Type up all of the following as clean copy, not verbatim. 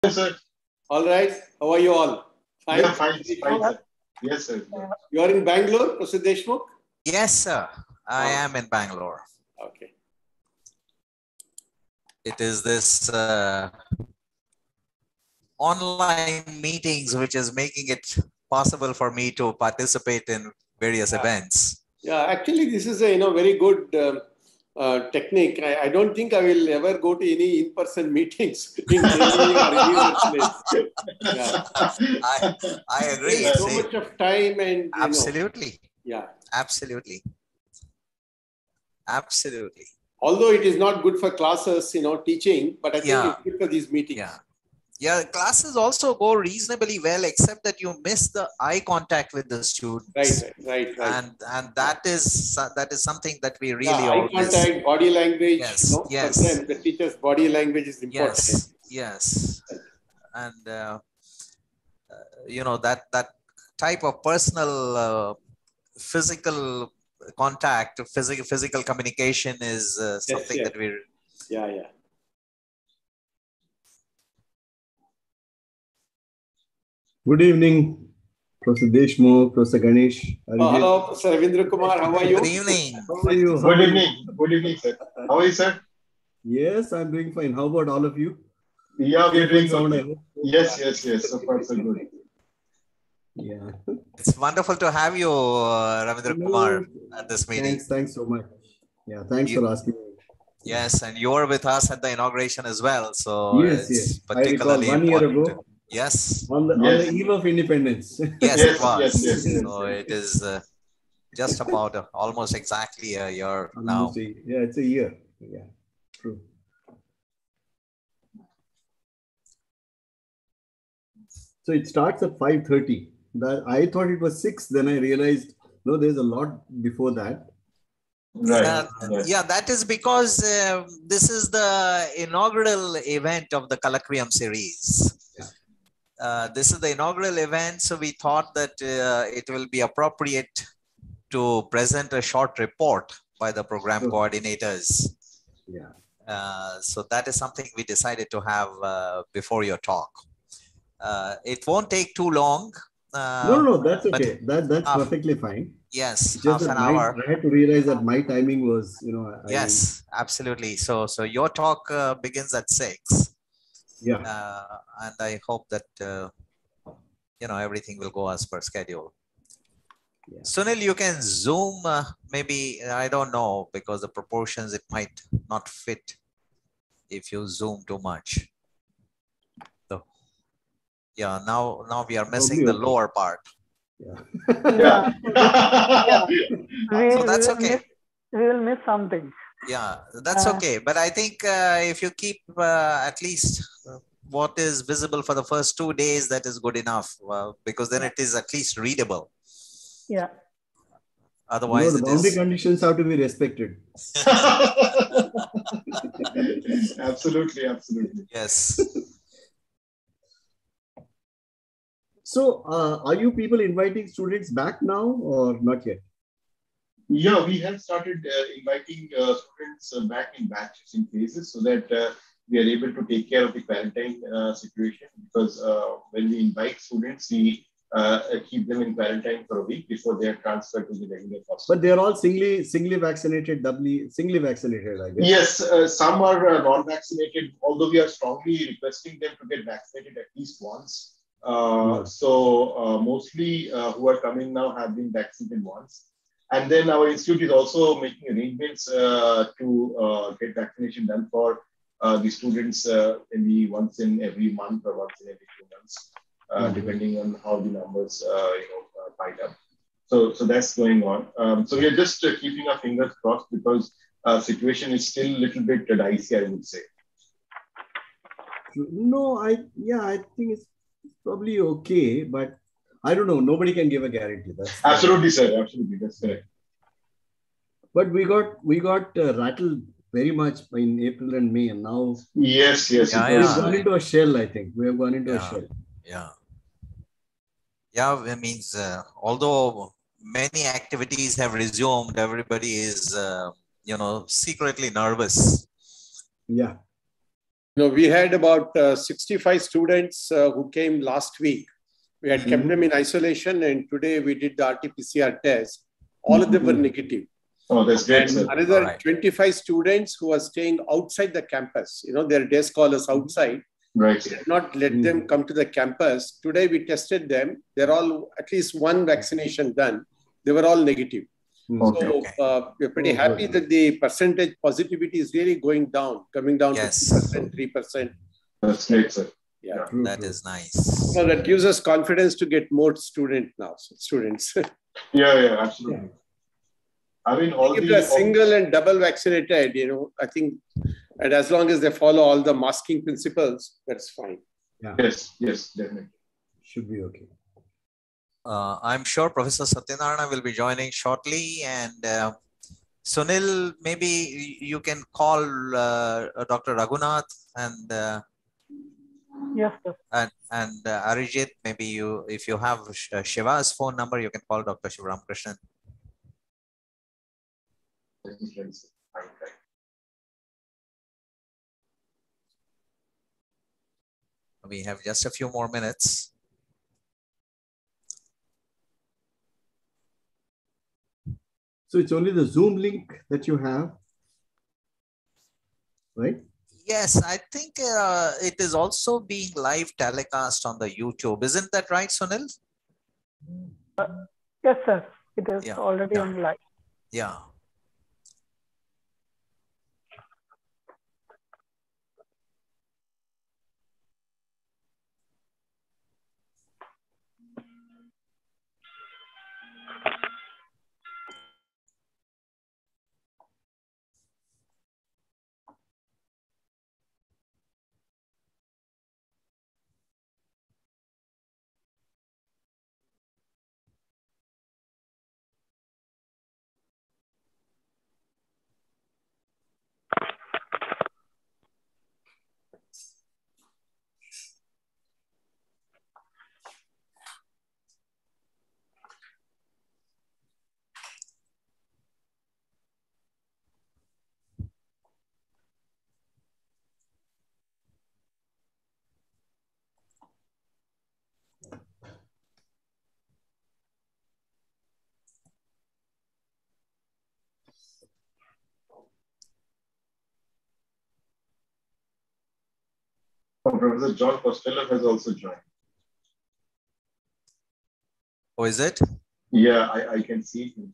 sir. All right. How are you all? Fine? Yeah, fine, sir. Yes, sir. You are in Bangalore, Professor Deshmukh? Yes, sir. I am in Bangalore. Okay. It is this online meetings which is making it possible for me to participate in various events. Yeah, actually, this is a very good technique. I don't think I will ever go to any in-person meetings in Delhi or any other place. Yeah. I agree. There's so much of time and absolutely. Yeah. Absolutely. Absolutely. Although it is not good for classes, teaching, but I think it's good for these meetings. Yeah, classes also go reasonably well, except that you miss the eye contact with the students. Right. And that is something that we really eye contact, body language. Yes. For them, the teacher's body language is important. Yes. And that type of personal, physical contact, physical communication is something that we. Yeah. Good evening, Professor Deshmukh, Professor Ganesh. Hello, Professor Ravindra Kumar. How are you? Good evening. How are you? Good evening. Good evening, sir. How are you, sir? Yes, I'm doing fine. How about all of you? Yeah, we're doing good. Yes. So far, so good. Yeah. It's wonderful to have you, Ravindra Kumar, at this meeting. Thanks so much. Yeah, thanks for asking me. Yes, and you were with us at the inauguration as well. So yes. particularly I recall 1 year ago. Yes. On the eve of independence. Yes, it was. Yes. So it is just about almost exactly a year now. It's a year. Yeah, true. So it starts at 5:30. I thought it was 6. Then I realized, no, there's a lot before that. Right. Yeah, that is because this is the inaugural event of the Colloquium series. This is the inaugural event, so we thought that it will be appropriate to present a short report by the program coordinators. Yeah. So that is something we decided to have before your talk. It won't take too long. No, that's okay. That's perfectly fine. Yes, half an hour. I had to realize that my timing was, Yes, absolutely. So your talk begins at 6. Yeah. And I hope that, everything will go as per schedule. Yeah. Sunil, you can zoom, maybe, I don't know, because the proportions, it might not fit if you zoom too much. So, yeah, now we are missing the lower part. Yeah. So that's okay. We will miss something. Yeah, that's okay. But I think if you keep at least what is visible for the first 2 days, that is good enough, because then it is at least readable. Yeah. Otherwise, the boundary conditions have to be respected. Absolutely. Yes. So, are you people inviting students back now or not yet? Yeah, we have started inviting students back in batches, in phases, so that we are able to take care of the quarantine situation. Because when we invite students, we keep them in quarantine for a week before they are transferred to the regular hospital. But they are all singly vaccinated, singly vaccinated, I guess. Yes, some are non-vaccinated, although we are strongly requesting them to get vaccinated at least once. So mostly who are coming now have been vaccinated once. And then our institute is also making arrangements to get vaccination done for the students maybe once in every month or once in every 2 months, depending on how the numbers pile up. So that's going on. So we are just keeping our fingers crossed, because situation is still a little bit dicey, I would say. No, I think it's probably okay, but I don't know. Nobody can give a guarantee. Absolutely, sir. Absolutely, that's correct. But we got rattled very much in April and May, and now yes, we've gone into a shell. I think we have gone into a shell. Yeah, it means although many activities have resumed, everybody is secretly nervous. Yeah. We had about 65 students who came last week. We had kept them in isolation, and today we did the RT-PCR test. All of them were negative. Oh, that's great, And sir. another 25 students who are staying outside the campus. Their day scholars outside. Right. We did not let them come to the campus. Today we tested them. They're all at least one vaccination done. They were all negative. Okay. So we're pretty happy that the percentage positivity is really going down, coming down to 2%, 3%. That's great, sir. Yeah, that is nice. So that gives us confidence to get more students. Yeah, absolutely. I mean, all if they're single and double vaccinated, I think, and as long as they follow all the masking principles, that's fine. Yeah. Yes, definitely. Should be okay. I'm sure Professor Satyanarayana will be joining shortly, and Sunil, maybe you can call Dr. Raghunath and Yes, sir. and Arijit. Maybe if you have Shiva's phone number, you can call Dr. Shivaram Krishnan. We have just a few more minutes. So it's only the Zoom link that you have, right? Yes, I think it is also being live telecast on the YouTube. Isn't that right, Sunil? Yes, sir. It is already on live. Yeah. Professor John Costello has also joined. Oh, is it? Yeah, I can see him.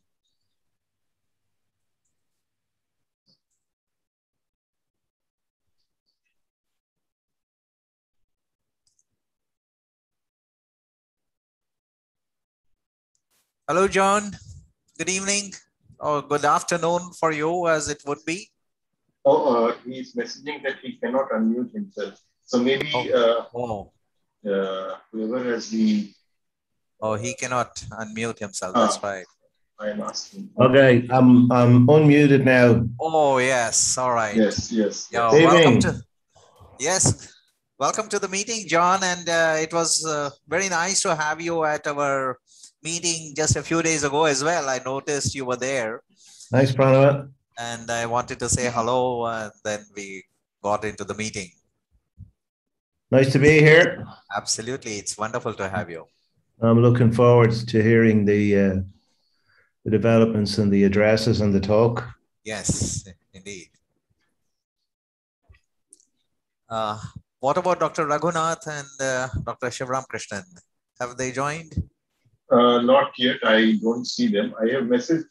Hello, John. Good evening or good afternoon for you, as it would be. Oh, he's messaging that he cannot unmute himself. So maybe whoever has the... Oh, he cannot unmute himself. That's right. I am asking. Okay, I'm unmuted now. Oh, yes. All right. Yes. Yeah, welcome to the meeting, John. And it was very nice to have you at our meeting just a few days ago as well. I noticed you were there. Nice, Pranav. And I wanted to say hello, and then we got into the meeting. Nice to be here. Absolutely. It's wonderful to have you. I'm looking forward to hearing the developments and the addresses and the talk. Yes, indeed. What about Dr. Raghunath and Dr. Shivaram Krishnan? Have they joined? Not yet. I don't see them. I have messaged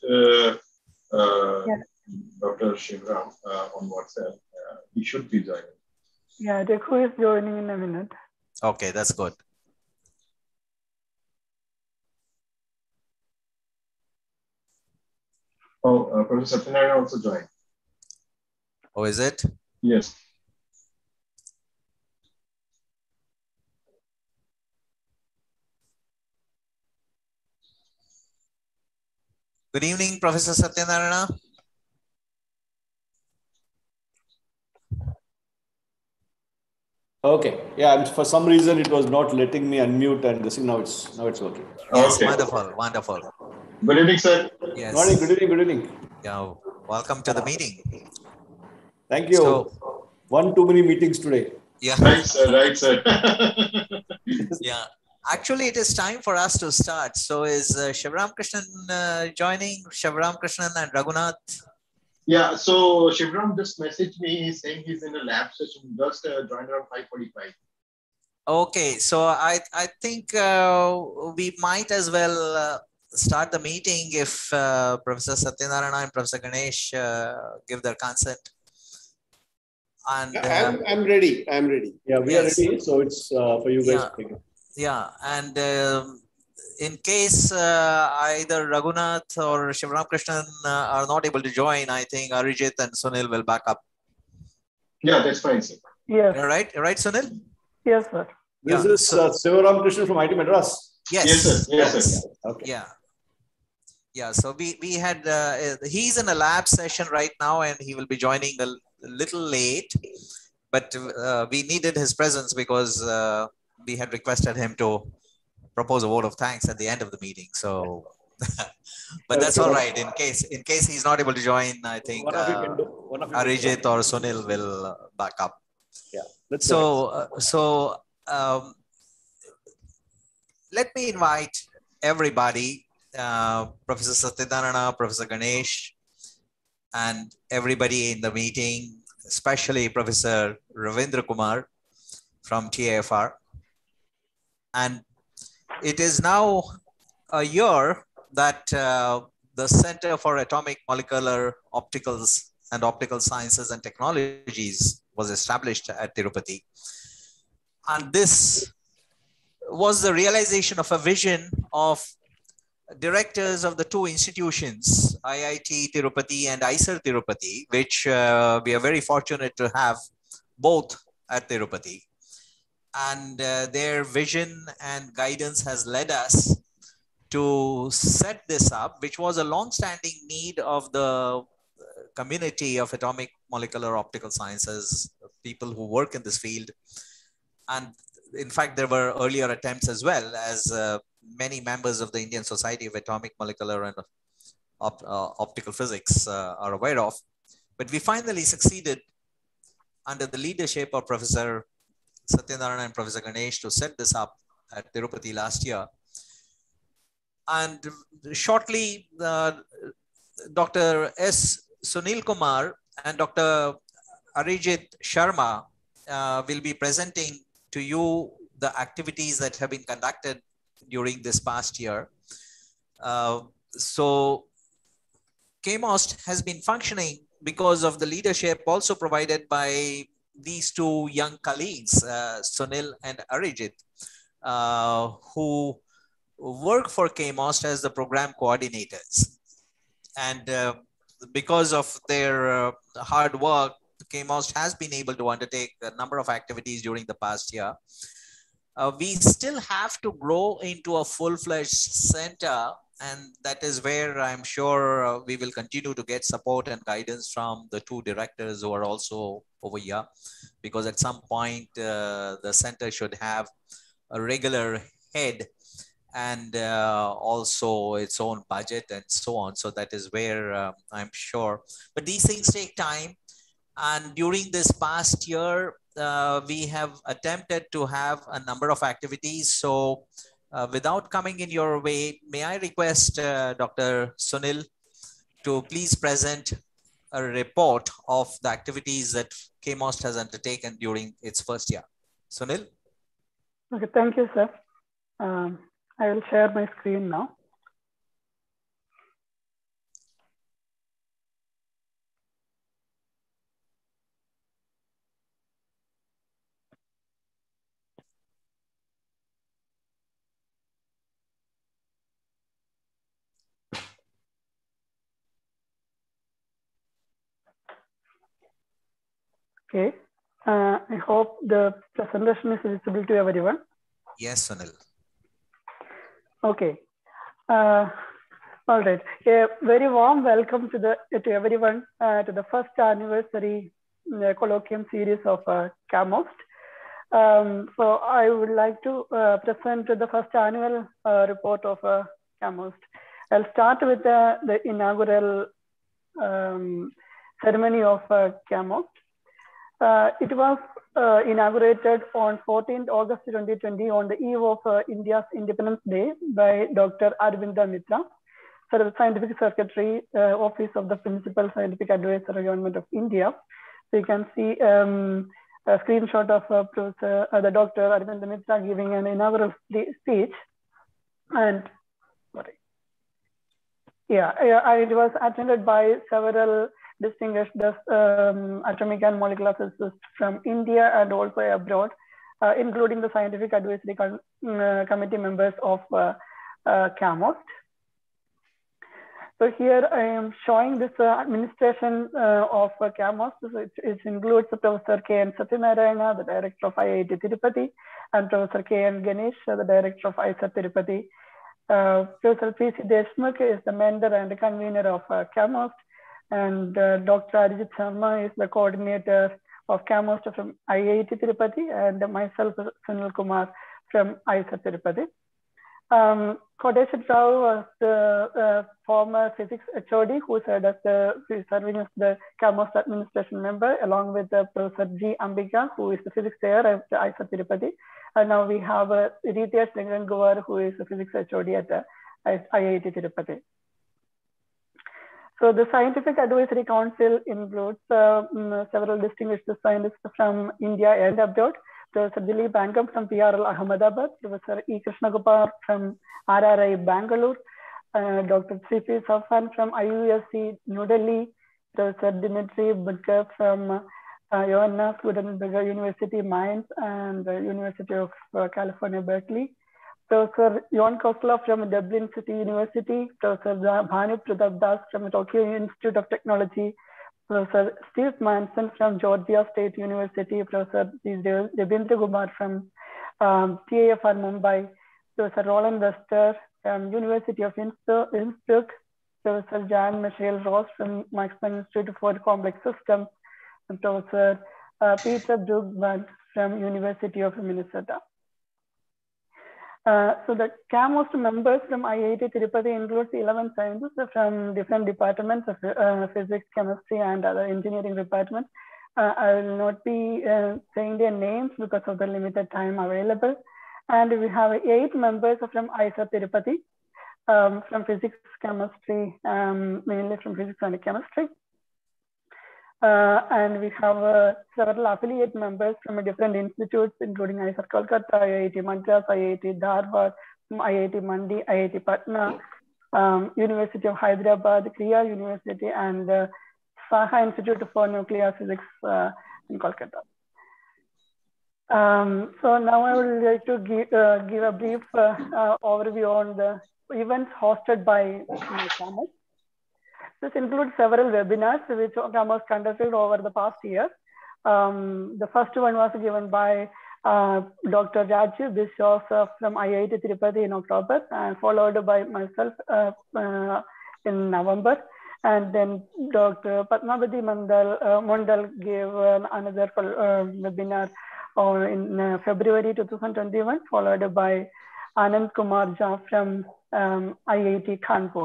Dr. Shivaram on WhatsApp. He should be joining. Yeah, Dekhu is joining in a minute. Okay, that's good. Oh, Professor Satyanarayana also joined. Oh, is it? Yes. Good evening, Professor Satyanarayana. Okay. Yeah, for some reason it was not letting me unmute, and this now it's working. Yes, okay. Wonderful. Good evening, sir. Yes. Good evening. Yeah, welcome to the meeting. Thank you. So, one too many meetings today. Yeah. Right, sir. Right, sir. Yeah. Actually, it is time for us to start. So is Shivram Krishnan joining? Shivram Krishnan and Raghunath? Yeah, so Shivram just messaged me saying he's in a lab session, just joined around 5:45. Okay, so I think we might as well start the meeting if Professor Satyanarayana and Professor Ganesh give their consent. And I'm ready. I'm ready. Yeah, we are ready. So it's for you guys. Yeah, and in case either Raghunath or Shivram Krishnan are not able to join, I think Arijit and Sunil will back up. Yeah, that's fine, sir. Yes. Right, Sunil? Yes, sir. This is Sivaram Krishnan from IT Madras. Yes. Yes, sir. Yes, sir. Okay. Yeah. Yeah, so we had, he's in a lab session right now and he will be joining a little late, but we needed his presence because we had requested him to propose a vote of thanks at the end of the meeting. So, but that's all right. In case he's not able to join, I think Arijit or Sunil will back up. Yeah. Let me invite everybody, Professor Satyanarayana, Professor Ganesh, and everybody in the meeting, especially Professor Ravindra Kumar from TIFR. And it is now a year that the Center for Atomic Molecular Opticals and Optical Sciences and Technologies was established at Tirupati. And this was the realization of a vision of directors of the two institutions, IIT Tirupati and IISER Tirupati, which we are very fortunate to have both at Tirupati. And their vision and guidance has led us to set this up, which was a long-standing need of the community of atomic molecular optical sciences, people who work in this field. And in fact, there were earlier attempts as well, as many members of the Indian Society of Atomic Molecular and Optical Physics are aware of. But we finally succeeded under the leadership of Professor Satyanarayana and Professor Ganesh to set this up at Tirupati last year. And shortly, Dr. S. Sunil Kumar and Dr. Arijit Sharma will be presenting to you the activities that have been conducted during this past year. So KMOST has been functioning because of the leadership also provided by these two young colleagues, Sunil and Arijit, who work for KMOST as the program coordinators. And because of their hard work, KMOST has been able to undertake a number of activities during the past year. We still have to grow into a full-fledged center, and that is where I'm sure we will continue to get support and guidance from the two directors who are also over here, because at some point the center should have a regular head and also its own budget and so on. So that is where I'm sure. But these things take time. And during this past year, we have attempted to have a number of activities. So without coming in your way, may I request Dr. Sunil to please present a report of the activities that KMOST has undertaken during its first year. Sunil? Okay, thank you, sir. I will share my screen now. Okay, I hope the presentation is visible to everyone. Yes, Sunil. Okay. All right. A very warm welcome to everyone to the first anniversary colloquium series of KMOST. So I would like to present the first annual report of KMOST. I'll start with the inaugural ceremony of KMOST. It was inaugurated on 14th August 2020 on the eve of India's Independence Day by Dr. Arvinda Mitra, Scientific Secretary, Office of the Principal Scientific Advisor, Government of India. So you can see a screenshot of the Dr. Arvinda Mitra giving an inaugural speech. And it was attended by several distinguished atomic and molecular physicists from India and also abroad, including the Scientific Advisory Committee members of CAMOST. So here I am showing this administration of CAMOST. It includes Professor K.N. Satyanarayana, the director of IIT Tirupati, and Professor K.N. Ganesh, the director of IISER Tirupati. Professor P.C. Deshmukh is the mentor and the convener of CAMOST, and Dr. Arijit Sharma is the coordinator of CAMOST from IIT Tirupati, and myself, Sunil Kumar, from IISER Tirupati. Kodeshat Rao was the former physics HOD who served as serving as the CAMOST administration member, along with Professor G. Ambika, who is the physics chair at IISER Tirupati. And now we have Ritesh Ranganguvar, who is a physics HOD at IIT Tirupati. So the Scientific Advisory Council includes several distinguished scientists from India and abroad. Professor Dilip Angam from PRL Ahmedabad, Professor E. Krishnagopal from RRI Bangalore, Dr. C.P. Safan from IUSC New Delhi, Professor Dimitri Budkar from Johannes Gutenberg University, Mainz, and the University of California, Berkeley, Professor Jon Kosla from Dublin City University, Professor Bhanu Pratap Das from Tokyo Institute of Technology, Professor Steve Manson from Georgia State University, Professor Devendra Kumar from TIFR Mumbai, Professor Roland Wester from University of Innsbruck, Professor Jan Michael Ross from Max Planck Institute for Complex Systems, and Professor Peter Brugman from University of Minnesota. So the CAMOST members from IIT Tirupati includes 11 scientists from different departments of physics, chemistry, and other engineering departments. I will not be saying their names because of the limited time available. And we have 8 members from IISER Tirupati from physics, chemistry, mainly from physics and chemistry. And we have several affiliate members from different institutes, including IISER Kolkata, IIT Madras, IIT Dharwad, IIT Mandi, IIT Patna, University of Hyderabad, Kriya University, and Saha Institute for Nuclear Physics in Kolkata. So now I would like to give a brief overview on the events hosted by CAMOST. This includes several webinars which CAMOST conducted over the past year. The first one was given by Dr. Rajiv Biswas from IIT Tirupati in October, and followed by myself in November. And then Dr. Padmavati Mondal gave another webinar in February 2021, followed by Anand Kumar Jha from IIT Kanpur.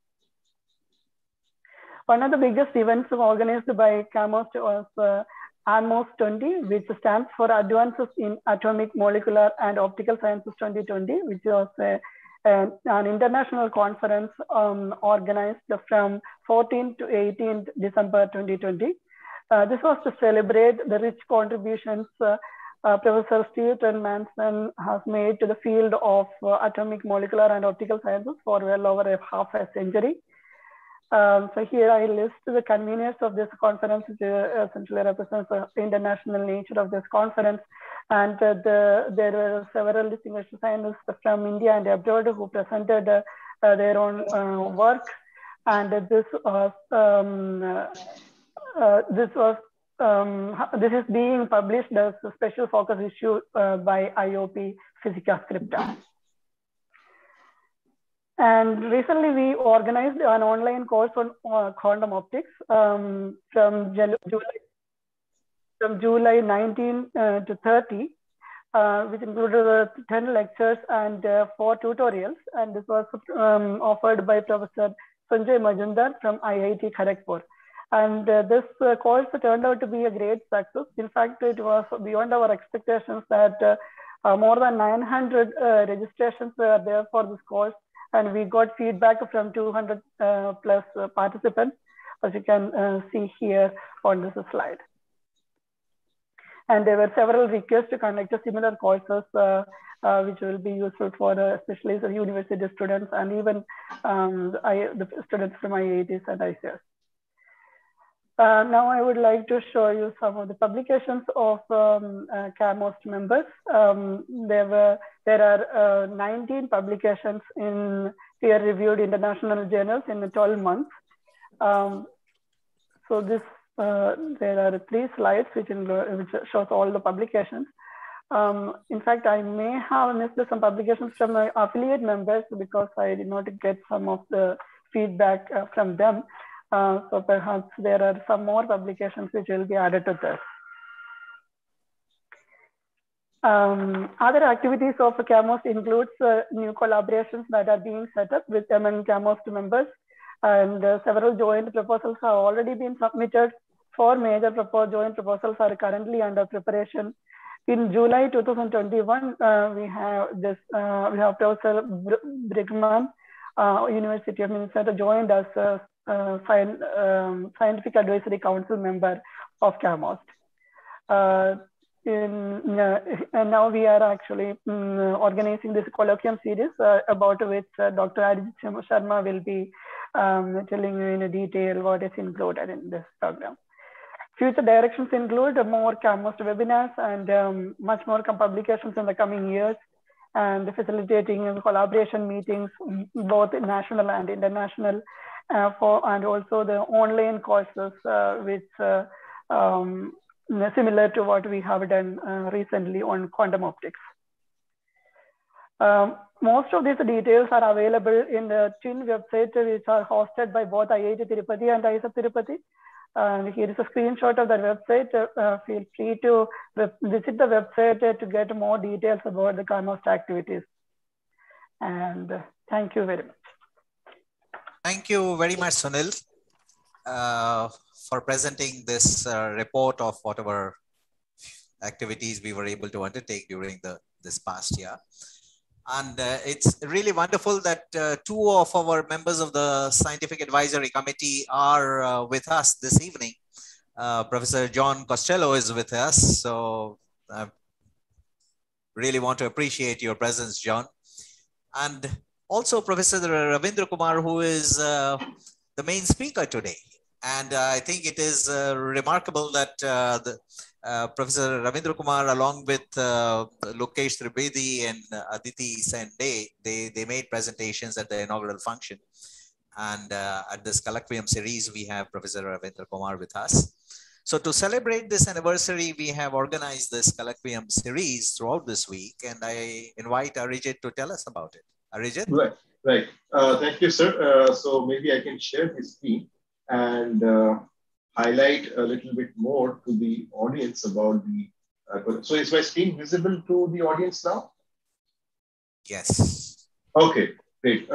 One of the biggest events organized by CAMOST was ANMOS 20, which stands for Advances in Atomic, Molecular, and Optical Sciences 2020, which was an international conference organized from 14th to 18th December 2020. This was to celebrate the rich contributions Professor Stephen Manson has made to the field of atomic, molecular, and optical sciences for well over half a century. So here I list the conveners of this conference, which essentially represents the international nature of this conference. And there were several distinguished scientists from India and abroad who presented their own work. And this is being published as a special focus issue by IOP Physica Scripta. And recently we organized an online course on quantum optics from July 19 to 30, which included 10 lectures and 4 tutorials. And this was offered by Professor Sanjay Majumdar from IIT Kharagpur. And this course turned out to be a great success. In fact, it was beyond our expectations that more than 900 registrations were there for this course. And we got feedback from 200 plus participants, as you can see here on this slide. And there were several requests to conduct similar courses, which will be useful for especially the university students and even the students from IITs and ICS. Now I would like to show you some of the publications of CAMHOST members. There are 19 publications in peer-reviewed international journals in 12 months. So this there are 3 slides which shows all the publications. In fact, I may have missed some publications from my affiliate members because I did not get some of the feedback from them. So perhaps there are some more publications which will be added to this. Other activities of CAMHOST includes new collaborations that are being set up with among CAMHOST members, and several joint proposals have already been submitted. 4 major joint proposals are currently under preparation. In July 2021, we have Professor Brigman, University of Minnesota, joined as a Scientific Advisory Council member of CAMHOST. And now we are actually organizing this colloquium series about which Dr. Arijit Sharma will be telling you in detail what is included in this program. Future directions include more CAMHOST webinars and much more publications in the coming years, and facilitating collaboration meetings, both national and international, and also the online courses, which similar to what we have done recently on quantum optics. Most of these details are available in the twin website, which are hosted by both IIT Tirupati and IISER Tirupati. Here is a screenshot of the website. Feel free to visit the website to get more details about the CAMHOST activities. And thank you very much. Thank you very much, Sunil, for presenting this report of whatever activities we were able to undertake during this past year. And it's really wonderful that 2 of our members of the Scientific Advisory Committee are with us this evening. Professor John Costello is with us. So I really want to appreciate your presence, John. And also Professor Ravindra Kumar, who is the main speaker today. And I think it is remarkable that Professor Ravindra Kumar, along with Lokesh Tribedi and Aditi Sende, they made presentations at the inaugural function. And at this colloquium series, we have Professor Ravindra Kumar with us. So to celebrate this anniversary, we have organized this colloquium series throughout this week. And I invite Arijit to tell us about it. Arijit? Right. Thank you, sir. So maybe I can share this screen and highlight a little bit more to the audience about the. So is my screen visible to the audience now? Yes. Okay, great.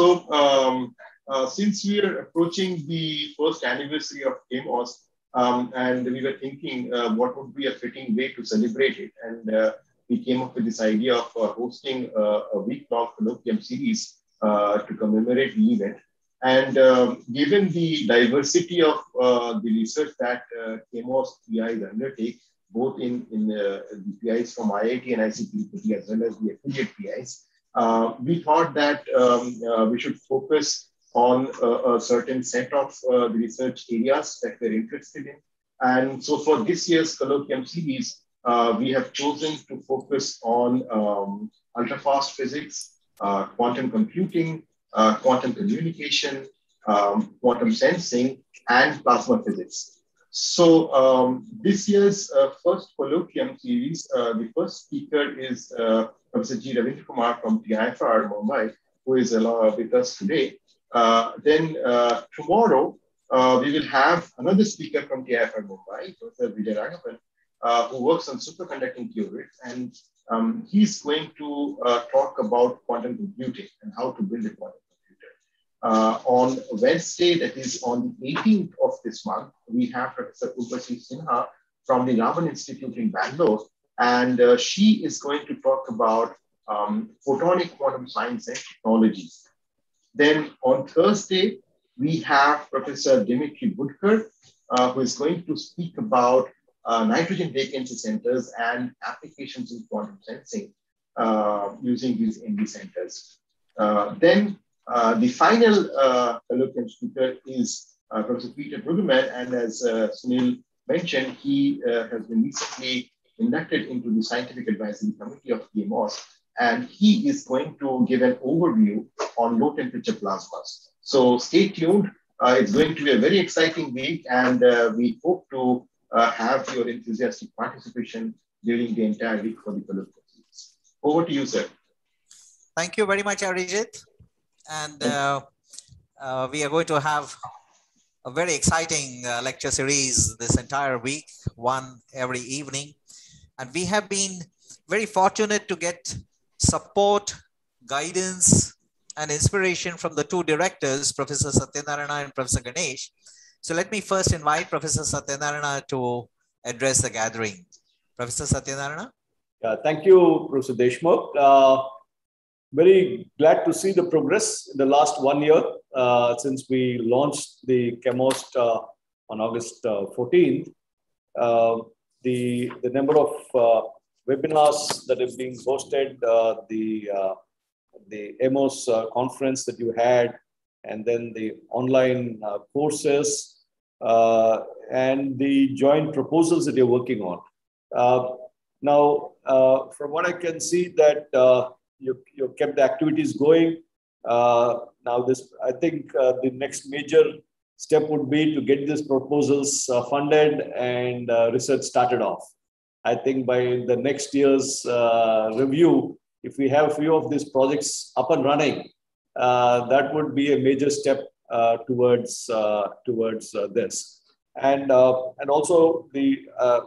Since we are approaching the first anniversary of CAMHOST, and we were thinking what would be a fitting way to celebrate it, and we came up with this idea of hosting a week-long colloquium series to commemorate the event. And given the diversity of the research that CAMHOST PIs undertake, both in the PIs from IIT and ICT as well as the affiliate PIs, we thought that we should focus on a certain set of the research areas that we're interested in. And so for this year's colloquium series, we have chosen to focus on ultra-fast physics, quantum computing, quantum communication, quantum sensing, and plasma physics. So this year's first colloquium series, the first speaker is Professor G. Ravindra Kumar from TIFR Mumbai, who is with us today. Then tomorrow, we will have another speaker from TIFR Mumbai, Professor Vijay Raghavan, who works on superconducting qubits, and he's going to talk about quantum computing and how to build a quantum computer. On Wednesday, that is on the 18th of this month, we have Professor Urvashi Sinha from the Raman Institute in Bangalore, and she is going to talk about photonic quantum science and technologies. Then on Thursday, we have Professor Dimitri Budkar, who is going to speak about nitrogen vacancy centers and applications in quantum sensing using these NV centers. Then the final colloquium speaker is Professor Peter Brueggemann, and as Sunil mentioned, he has been recently inducted into the Scientific Advisory Committee of KMOS, and he is going to give an overview on low temperature plasmas. So stay tuned. It's going to be a very exciting week, and we hope to have your enthusiastic participation during the entire week for the colloquium. Over to you, sir. Thank you very much, Arijit. And we are going to have a very exciting lecture series this entire week, one every evening. And we have been very fortunate to get support, guidance, and inspiration from the two directors, Professor Satyanarayana and Professor Ganesh. So let me first invite Professor Satyanarayana to address the gathering. Professor Satyanarayana. Thank you, Professor Deshmukh. Very glad to see the progress in the last 1 year since we launched the CHEMOST on August 14th. The number of webinars that have been hosted, the EMOS conference that you had, and then the online courses, and the joint proposals that you're working on. Now, from what I can see that you kept the activities going. Now this, I think the next major step would be to get these proposals funded and research started off. I think by the next year's review, if we have a few of these projects up and running, that would be a major step towards this. And also we have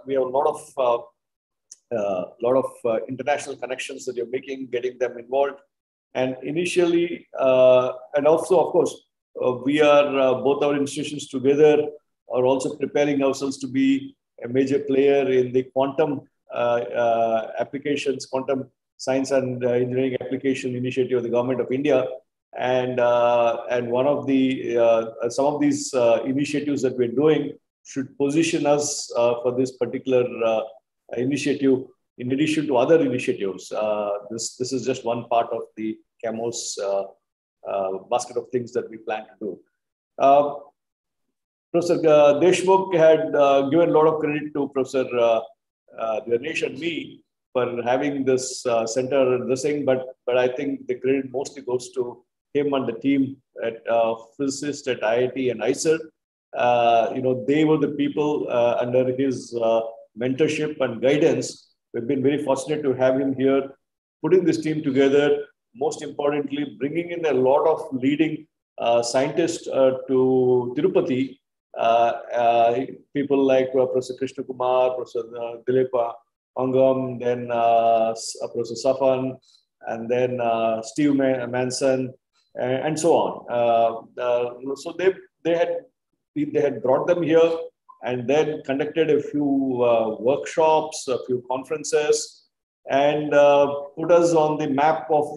a lot of international connections that you're making, getting them involved. And initially, and also, of course, we are, both our institutions together are also preparing ourselves to be a major player in the quantum applications, quantum science and engineering application initiative of the Government of India. And one of the, some of these initiatives that we're doing should position us for this particular initiative, in addition to other initiatives. This is just one part of the CHEMOS basket of things that we plan to do. Professor Deshmukh had given a lot of credit to Professor Ganesh and me for having this center and this thing, but I think the credit mostly goes to him and the team at physicists at IIT and IISER. They were the people under his mentorship and guidance. We've been very fortunate to have him here, putting this team together, most importantly, bringing in a lot of leading scientists to Tirupati, people like Professor Krishna Kumar, Professor Dilip Angam, then Professor Safan, and then Steve Manson, and so on. So they had brought them here and then conducted a few workshops, a few conferences, and put us on the map of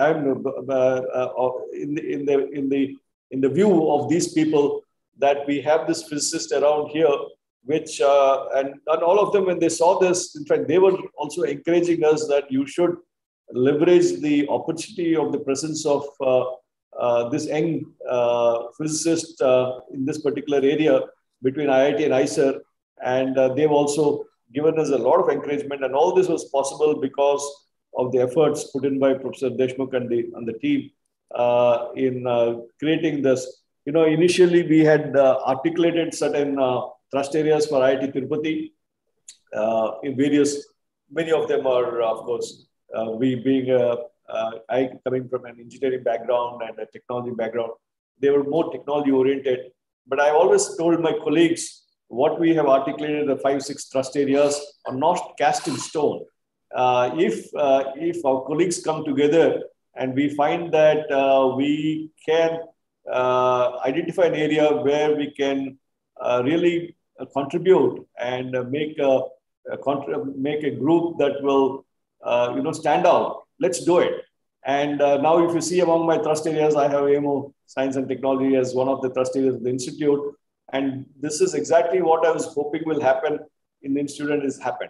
in the view of these people, that we have this physicist around here, which and all of them, when they saw this, in fact, they were also encouraging us that you should leverage the opportunity of the presence of this young physicist in this particular area between IIT and IISER, and they've also given us a lot of encouragement, and all this was possible because of the efforts put in by Professor Deshmukh and the team in creating this. Initially we had articulated certain thrust areas for IIT Tirupati in various, many of them are, of course, we being I coming from an engineering background and a technology background, they were more technology oriented. But I always told my colleagues, what we have articulated, the 5-6 thrust areas, are not cast in stone. If our colleagues come together and we find that we can identify an area where we can really contribute and make a group that will stand out. Let's do it. And now if you see among my thrust areas, I have AMO Science and Technology as one of the thrust areas of the Institute. And this is exactly what I was hoping will happen in the Institute and has happened.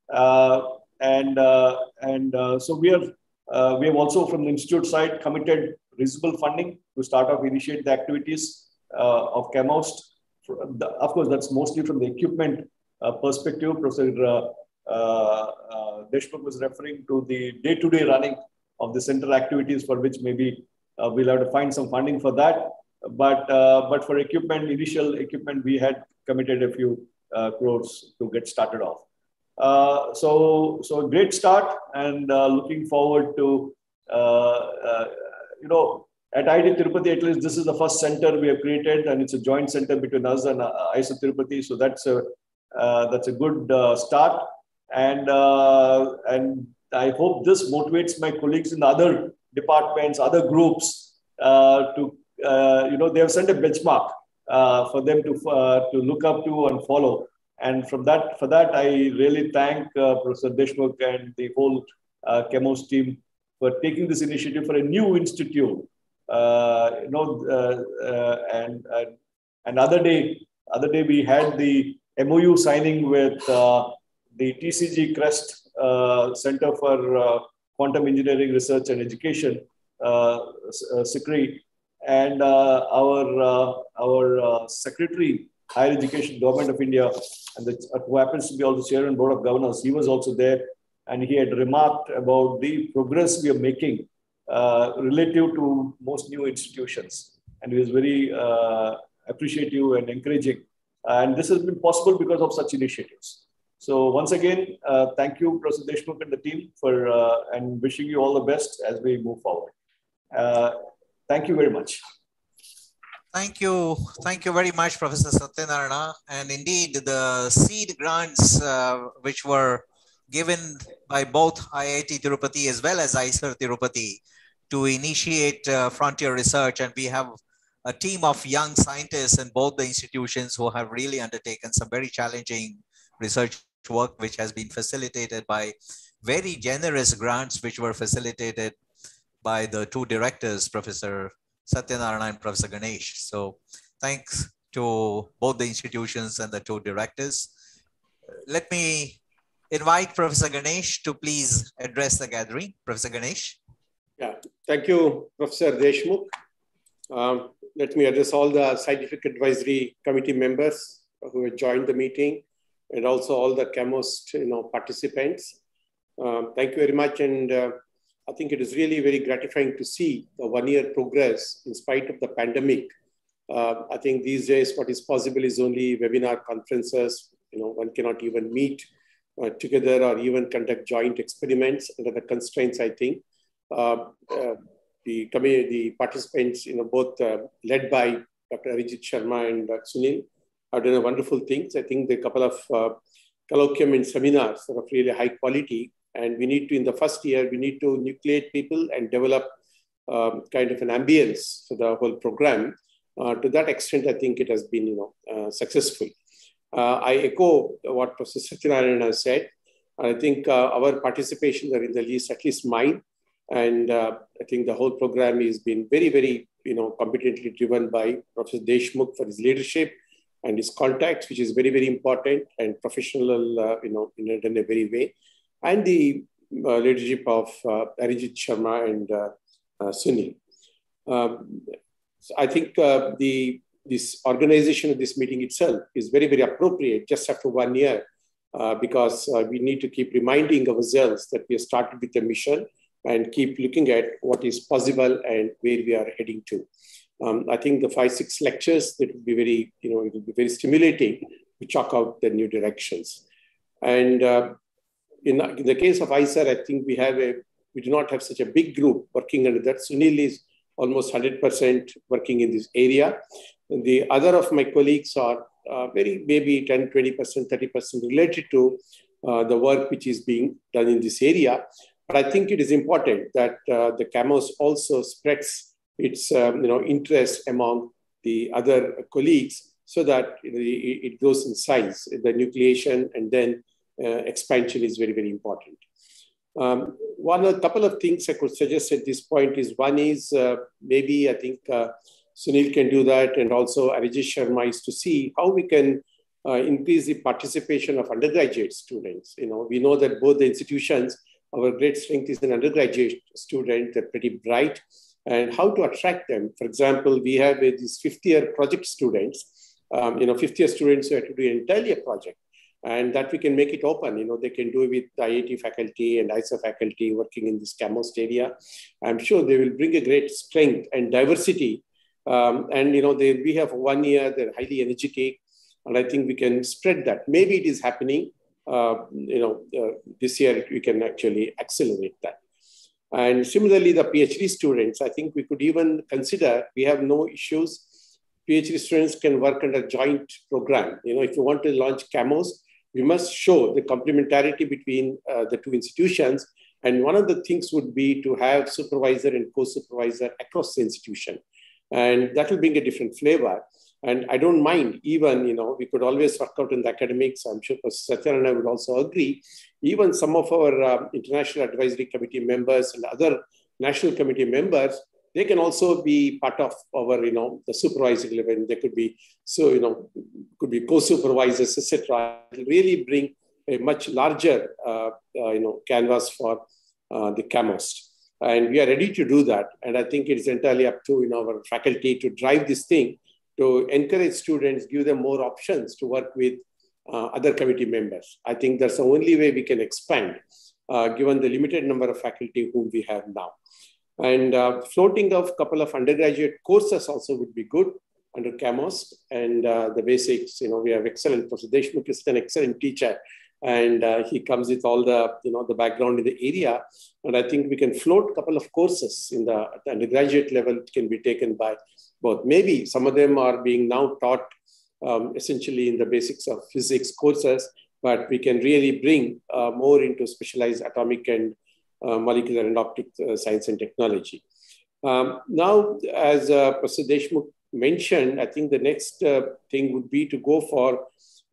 So we have also from the Institute side committed reasonable funding to start off, initiate the activities of CHEMOST. Of course, that's mostly from the equipment perspective. Professor Deshmukh was referring to the day-to-day running of the center activities, for which maybe we'll have to find some funding for that. But for equipment, initial equipment, we had committed a few crores to get started off. So great start, and looking forward to at IIT Tirupati, at least this is the first center we have created, and it's a joint center between us and IISER Tirupati. So that's a good start, and I hope this motivates my colleagues in other departments, other groups to they have set a benchmark for them to look up to and follow. And for that, I really thank Professor Deshmukh and the whole CHEMOST team for taking this initiative for a new institute. And other day we had the MOU signing with the TCG Crest Center for Quantum Engineering Research and Education, SICRI, and our Secretary, Higher Education, Government of India, and who happens to be also Chairman Board of Governors, he was also there, and he had remarked about the progress we are making relative to most new institutions, and he was very appreciative and encouraging. And this has been possible because of such initiatives. So once again, thank you, Professor Deshmukh and the team, for and wishing you all the best as we move forward. Thank you very much. Thank you very much, Professor Satyanarayana. And indeed, the seed grants which were given by both IIT Tirupati as well as IISER Tirupati to initiate frontier research, and we have a team of young scientists in both the institutions who have really undertaken some very challenging research work, which has been facilitated by very generous grants, which were facilitated by the two directors, Professor Satyanarayana and Professor Ganesh. So thanks to both the institutions and the two directors. Let me invite Professor Ganesh to please address the gathering. Professor Ganesh. Yeah, thank you, Professor Deshmukh. Let me address all the Scientific Advisory Committee members who have joined the meeting, and also all the CHEMOST participants. Thank you very much. And I think it is really very gratifying to see the one-year progress in spite of the pandemic. I think these days what is possible is only webinar conferences. One cannot even meet together or even conduct joint experiments under the constraints, I think. The participants, both led by Dr. Arijit Sharma and Sunil, have done wonderful things. I think the couple of colloquium and seminars are of really high quality. And we need to, in the first year, we need to nucleate people and develop kind of an ambience for the whole program. To that extent, I think it has been, successful. I echo what Professor Satyanarayana has said. I think our participations are in the least, at least mine. And I think the whole program has been very, very, competently driven by Professor Deshmukh for his leadership and his contacts, which is very, very important and professional, in a very way. And the leadership of Arijit Sharma and Sunil. So I think this organization of this meeting itself is very, very appropriate just after 1 year, because we need to keep reminding ourselves that we have started with a mission and keep looking at what is possible and where we are heading to. I think the 5-6 lectures, that will be very, it will be very stimulating to chalk out the new directions. And in the case of IISER, I think we do not have such a big group working under that. Sunil is almost 100% working in this area. And the other of my colleagues are maybe 10, 20%, 30% related to the work which is being done in this area. But I think it is important that the CHEMOST also spreads its interest among the other colleagues, so that it grows in size. The nucleation and then expansion is very, very important. A couple of things I could suggest at this point is, one is maybe I think Sunil can do that, and also Arijit Sharma, is to see how we can increase the participation of undergraduate students. We know that both the institutions, our great strength is an undergraduate student, they're pretty bright, and how to attract them. For example, we have these fifth-year project students, fifth-year students who have to do entirely a project, and that we can make it open. They can do it with IIT faculty and IISER faculty working in this CAMHOST area. I'm sure they will bring a great strength and diversity. We have 1 year, they're highly energetic, and I think we can spread that. Maybe it is happening. This year we can actually accelerate that. And similarly, the PhD students, I think we could even consider, we have no issues. PhD students can work under joint program. If you want to launch CAMHOST, we must show the complementarity between the two institutions. And one of the things would be to have supervisor and co-supervisor across the institution. And that will bring a different flavor. And I don't mind even, we could always work out in the academics. I'm sure Professor Satyanarayana would also agree. Even some of our International Advisory Committee members and other national committee members, they can also be part of our, the supervisory level. They could be, could be co-supervisors, etc. It will really bring a much larger, canvas for the CAMHOST. And we are ready to do that. And I think it's entirely up to our faculty to drive this thing, to encourage students, give them more options to work with other committee members. I think that's the only way we can expand, given the limited number of faculty whom we have now. And floating of a couple of undergraduate courses also would be good under CAMHOST. And the basics, we have excellent, Professor Deshmukh is an excellent teacher. And he comes with all the, the background in the area. And I think we can float a couple of courses at the undergraduate level. It can be taken by both. Maybe some of them are being now taught essentially in the basics of physics courses, but we can really bring more into specialized atomic and molecular and optic science and technology. Now, as Professor Deshmukh mentioned, I think the next thing would be to go for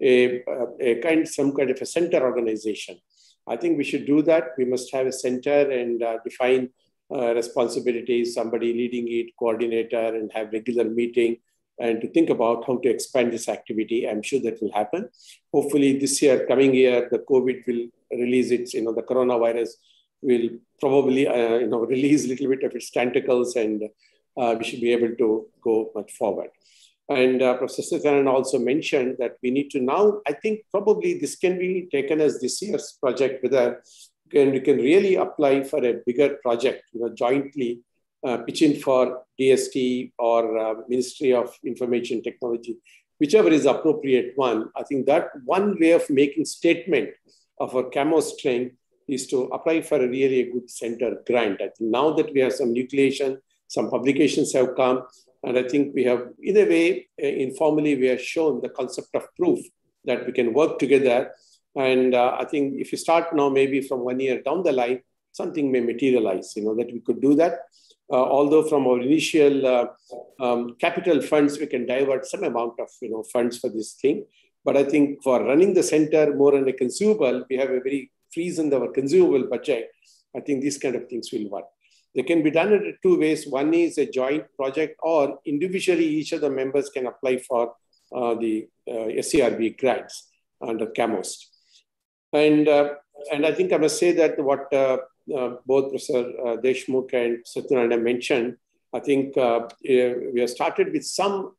some kind of a center organization. I think we should do that. We must have a center and define responsibilities, somebody leading it, coordinator, and have regular meeting, and to think about how to expand this activity. I'm sure that will happen. Hopefully this year, coming year, the COVID will release its, the coronavirus will probably, release a little bit of its tentacles, and we should be able to go much forward. And Professor Satyanarayana also mentioned that we need to now, I think probably this can be taken as this year's project, whether we can really apply for a bigger project, jointly pitch in for DST or Ministry of Information Technology, whichever is appropriate one. I think that one way of making statement of our CAMHOST strength is to apply for a really good center grant. I think now that we have some nucleation, some publications have come, and I think we have, in a way, informally, we have shown the concept of proof that we can work together. And I think if you start now, maybe from 1 year down the line, something may materialize, that we could do that. Although from our initial capital funds, we can divert some amount of funds for this thing. But I think for running the center more on a consumable, we have a very freeze in our consumable budget. I think these kind of things will work. They can be done in two ways. One is a joint project, or individually each of the members can apply for the SCRB grants under CAMHOST. And I think I must say that what both Professor Deshmukh and Satyanarayana mentioned, I think we have started with some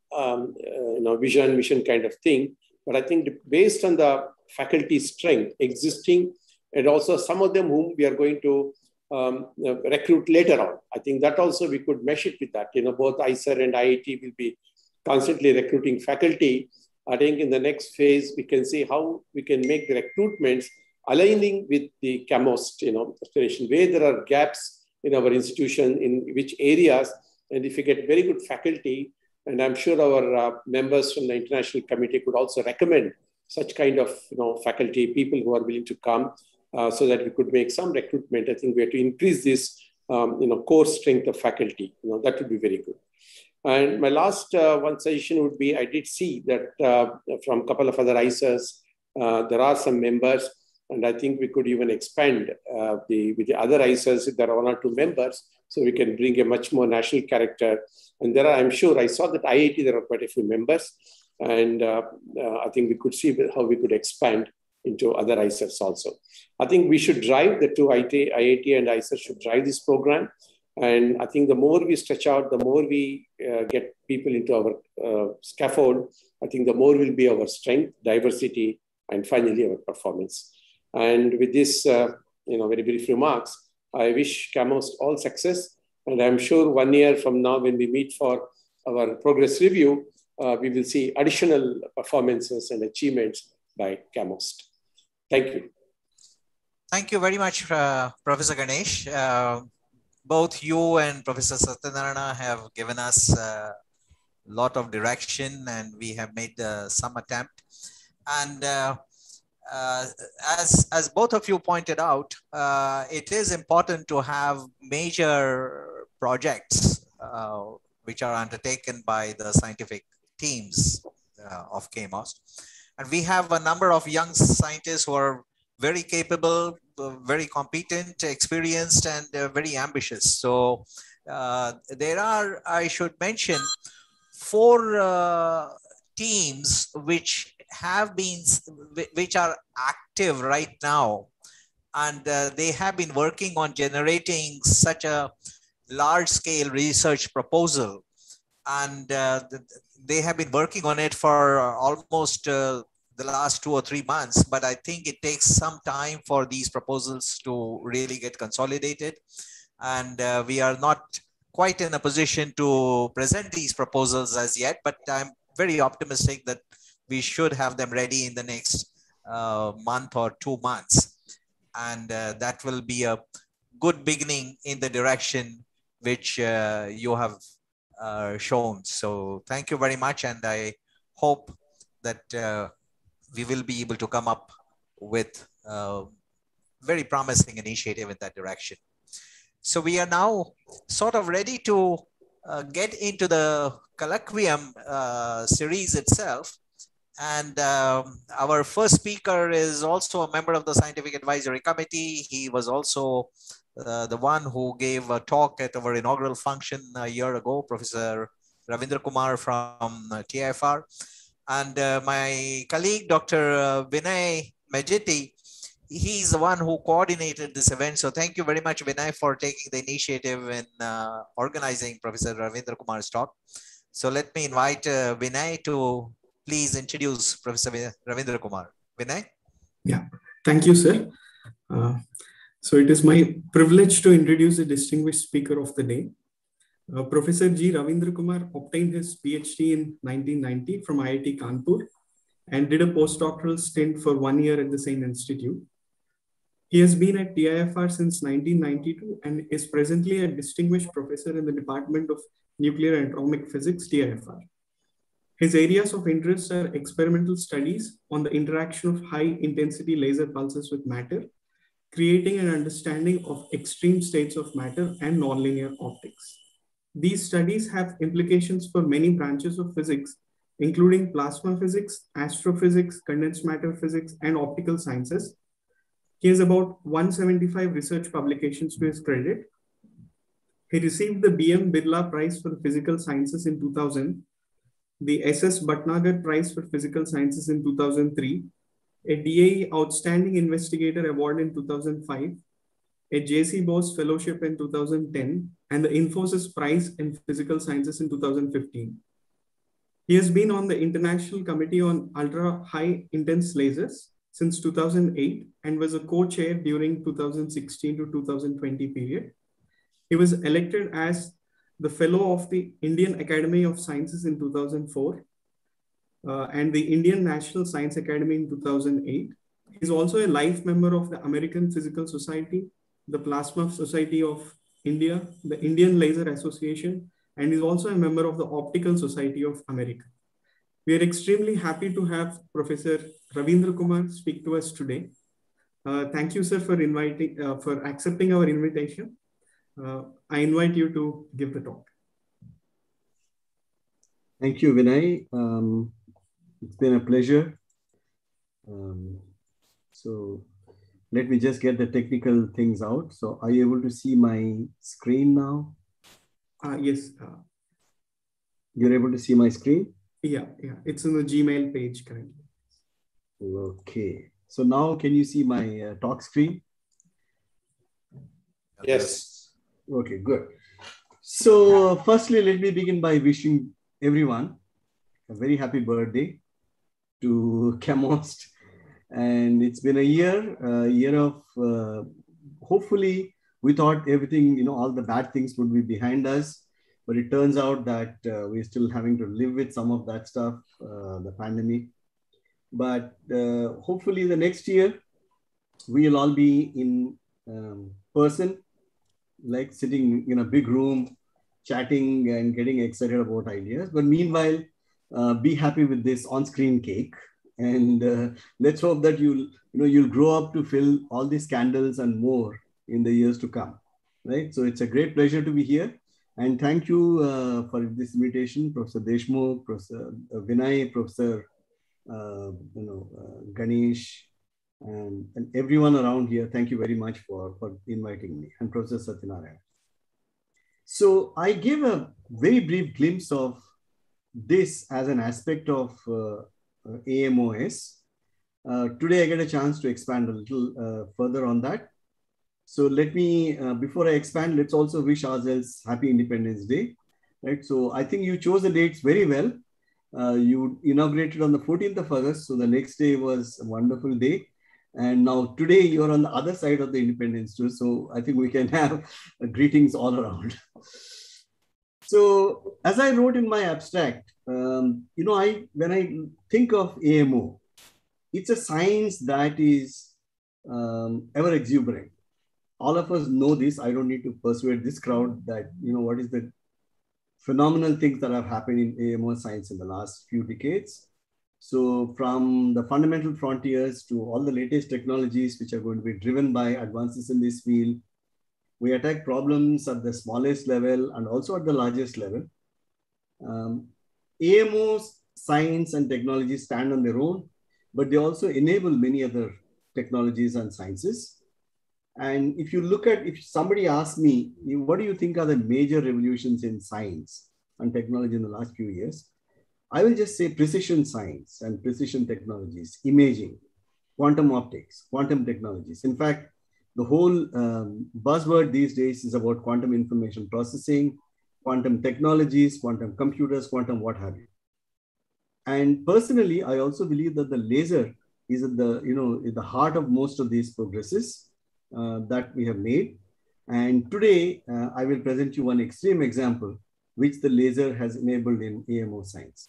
mission kind of thing. But I think based on the faculty strength existing, and also some of them whom we are going to recruit later on. I think that also we could mesh it with that. Both IISER and IIT will be constantly recruiting faculty. I think in the next phase, we can see how we can make the recruitments aligning with the CAMHOST, aspiration, where there are gaps in our institution, in which areas, and if we get very good faculty, and I'm sure our members from the international committee could also recommend such kind of faculty, people who are willing to come, so that we could make some recruitment. I think we have to increase this core strength of faculty. That would be very good. And my last one suggestion would be, I did see that from a couple of other ICERs, there are some members, and I think we could even expand with the other ICERs if there are 1 or 2 members, so we can bring a much more national character. And there are, I'm sure, I saw that IIT, there are quite a few members, and I think we could see how we could expand into other ICERs also. I think we should drive the 2 IIT and ICER should drive this program. And I think the more we stretch out, the more we get people into our scaffold, I think the more will be our strength, diversity, and finally our performance. And with this, very brief remarks, I wish CAMHOST all success. And I'm sure 1 year from now, when we meet for our progress review, we will see additional performances and achievements by CAMHOST. Thank you. Thank you very much, Professor Ganesh. Both you and Professor Satyanarayana have given us a lot of direction, and we have made some attempt. And as both of you pointed out, it is important to have major projects which are undertaken by the scientific teams of CAMHOST. And we have a number of young scientists who are very capable, very competent, experienced, and very ambitious. So there are, I should mention, 4 teams which are active right now, and they have been working on generating such a large-scale research proposal, and they have been working on it for almost the last 2 or 3 months, but I think it takes some time for these proposals to really get consolidated. And we are not quite in a position to present these proposals as yet, but I'm very optimistic that we should have them ready in the next month or 2 months. And that will be a good beginning in the direction which you have shown. So thank you very much. And I hope that we will be able to come up with a very promising initiative in that direction. So we are now sort of ready to get into the colloquium series itself. And our first speaker is also a member of the Scientific Advisory Committee. He was also the one who gave a talk at our inaugural function a year ago, Professor Ravindra Kumar from TIFR. And my colleague, Dr. Vinay Majety, he's the one who coordinated this event. So thank you very much, Vinay, for taking the initiative in organizing Professor Ravindra Kumar's talk. So let me invite Vinay to please introduce Professor Ravindra Kumar. Vinay? Yeah, thank you, sir. So it is my privilege to introduce the distinguished speaker of the day. Professor G. Ravindra Kumar obtained his PhD in 1990 from IIT Kanpur and did a postdoctoral stint for 1 year at the same institute. He has been at TIFR since 1992 and is presently a distinguished professor in the Department of Nuclear and Atomic Physics, TIFR. His areas of interest are experimental studies on the interaction of high-intensity laser pulses with matter, creating an understanding of extreme states of matter and nonlinear optics. These studies have implications for many branches of physics, including plasma physics, astrophysics, condensed matter physics, and optical sciences. He has about 175 research publications to his credit. He received the B.M. Birla Prize for Physical Sciences in 2000, the S.S. Bhatnagar Prize for Physical Sciences in 2003, a DAE Outstanding Investigator Award in 2005, a J.C. Bose Fellowship in 2010, and the Infosys Prize in Physical Sciences in 2015. He has been on the International Committee on Ultra High Intense Lasers since 2008 and was a co-chair during 2016 to 2020 period. He was elected as the Fellow of the Indian Academy of Sciences in 2004 and the Indian National Science Academy in 2008. He's also a life member of the American Physical Society, the Plasma Society of India, the Indian Laser Association, and is also a member of the Optical Society of America. We are extremely happy to have Professor Ravindra Kumar speak to us today. Thank you, sir, for accepting our invitation. I invite you to give the talk. Thank you, Vinay. It's been a pleasure. So let me just get the technical things out. So are you able to see my screen now? Yes. You're able to see my screen? Yeah. It's in the Gmail page currently. Okay. So now can you see my talk screen? Yes. Okay, good. So firstly, let me begin by wishing everyone a very happy birthday to Chemost. And it's been a year of, hopefully we thought everything, all the bad things would be behind us. But it turns out that we're still having to live with some of that stuff, the pandemic. But hopefully the next year, we'll all be in person, like sitting in a big room, chatting and getting excited about ideas. But meanwhile, be happy with this on-screen cake. And let's hope that you'll grow up to fill all these candles and more in the years to come, right? So it's a great pleasure to be here. And thank you for this invitation, Professor Deshmukh, Professor Vinay, Professor Ganesh, and everyone around here. Thank you very much for inviting me, and Professor Satyanarayana. So I gave a very brief glimpse of this as an aspect of AMOS. Today I get a chance to expand a little further on that. So let me, before I expand, let's also wish ourselves Happy Independence Day, right? So I think you chose the dates very well. You inaugurated on the 14th of August. So the next day was a wonderful day. And now today you're on the other side of the Independence too. So I think we can have greetings all around. So as I wrote in my abstract, when I think of AMO, it's a science that is ever exuberant. All of us know this. I don't need to persuade this crowd that, what is the phenomenal things that have happened in AMO science in the last few decades. So from the fundamental frontiers to all the latest technologies, which are going to be driven by advances in this field, we attack problems at the smallest level and also at the largest level. AMO's science and technology stand on their own, but they also enable many other technologies and sciences. And if somebody asks me, what do you think are the major revolutions in science and technology in the last few years? I will just say precision science and precision technologies, imaging, quantum optics, quantum technologies. In fact, the whole buzzword these days is about quantum information processing, quantum technologies, quantum computers, quantum what have you. And personally, I also believe that the laser is at the heart of most of these progresses that we have made. And today, I will present you one extreme example, which the laser has enabled in AMO science.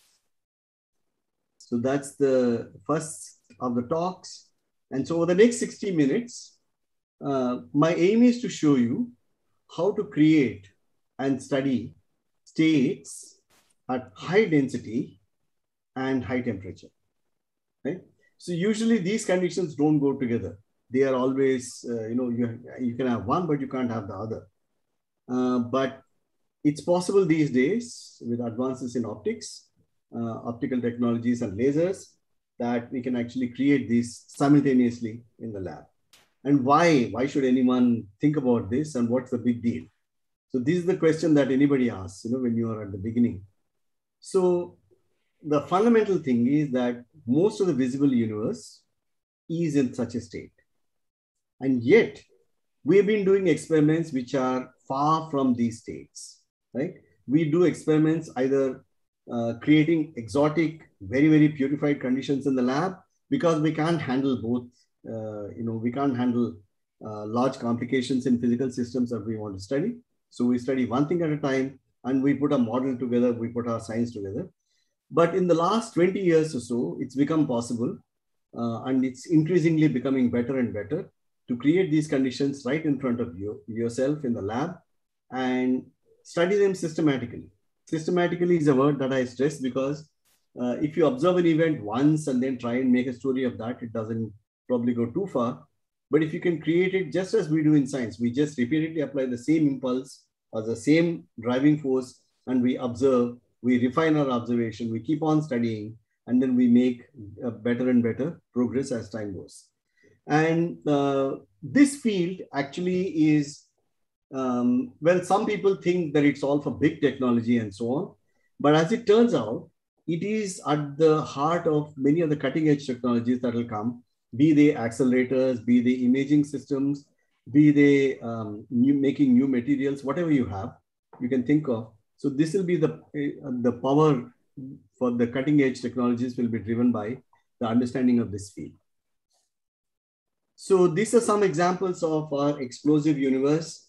So that's the first of the talks. And so over the next 60 minutes, my aim is to show you how to create and study states at high density and high temperature, right? So usually these conditions don't go together. They are always, you can have one, but you can't have the other. But it's possible these days with advances in optics, optical technologies and lasers, that we can actually create these simultaneously in the lab. And why should anyone think about this, and what's the big deal? So this is the question that anybody asks, when you are at the beginning. So the fundamental thing is that most of the visible universe is in such a state. And yet we have been doing experiments which are far from these states, right? We do experiments either creating exotic, very, very purified conditions in the lab, because we can't handle both. We can't handle large complications in physical systems that we want to study. So we study one thing at a time, and we put a model together, we put our science together. But in the last 20 years or so, it's become possible, and it's increasingly becoming better and better to create these conditions right in front of yourself in the lab and study them systematically. Systematically is a word that I stress because if you observe an event once and then try and make a story of that, it doesn't probably go too far. But if you can create it just as we do in science, we just repeatedly apply the same impulse or the same driving force, and we observe, we refine our observation, we keep on studying, and then we make better and better progress as time goes. And this field actually is, well, some people think that it's all for big technology and so on. But as it turns out, it is at the heart of many of the cutting edge technologies that will come, be they accelerators, be they imaging systems, be they making new materials, whatever you have, you can think of. So this will be the power for the cutting edge technologies will be driven by the understanding of this field. So these are some examples of our explosive universe,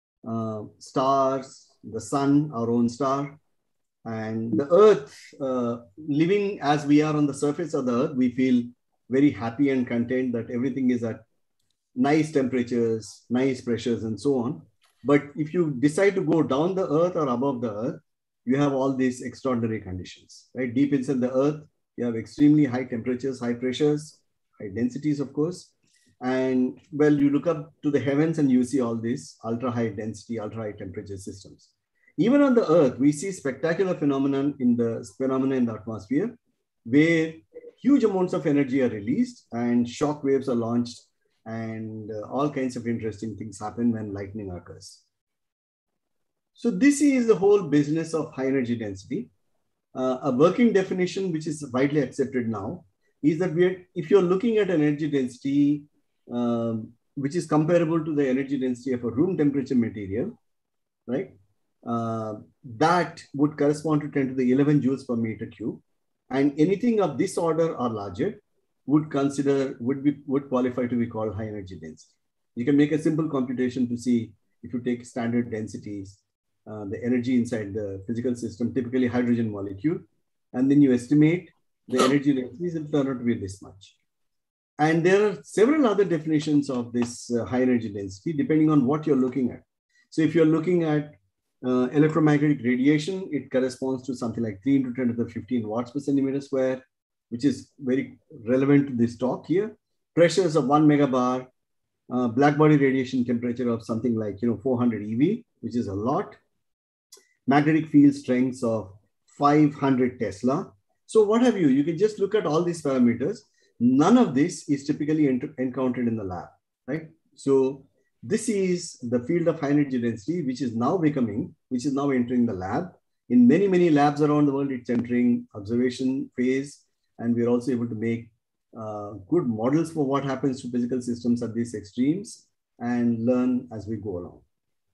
stars, the sun, our own star, and the Earth. Living as we are on the surface of the Earth, we feel very happy and content that everything is at nice temperatures, nice pressures, and so on. But if you decide to go down the Earth or above the Earth, you have all these extraordinary conditions, right? Deep inside the Earth, you have extremely high temperatures, high pressures, high densities, of course. And well, you look up to the heavens and you see all these ultra high density, ultra high temperature systems. Even on the Earth, we see spectacular phenomena in the atmosphere, where huge amounts of energy are released and shock waves are launched, and all kinds of interesting things happen when lightning occurs. So this is the whole business of high energy density. A working definition, which is widely accepted now, is that if you're looking at an energy density, which is comparable to the energy density of a room temperature material, right? That would correspond to 10 to the 11 joules per meter cube. And anything of this order or larger would qualify to be called high energy density. You can make a simple computation to see if you take standard densities, the energy inside the physical system, typically hydrogen molecule, and then you estimate the energy densities will turn out to be this much. And there are several other definitions of this high energy density depending on what you're looking at. So if you're looking at electromagnetic radiation, it corresponds to something like 3 into 10 to the 15 watts per centimeter square, which is very relevant to this talk here. Pressures of 1 megabar, black body radiation temperature of something like 400 eV, which is a lot. Magnetic field strengths of 500 Tesla. So what have you? You can just look at all these parameters. None of this is typically encountered in the lab, right? So this is the field of high energy density, which is now entering the lab. In many, many labs around the world, it's entering observation phase. And we're also able to make good models for what happens to physical systems at these extremes and learn as we go along.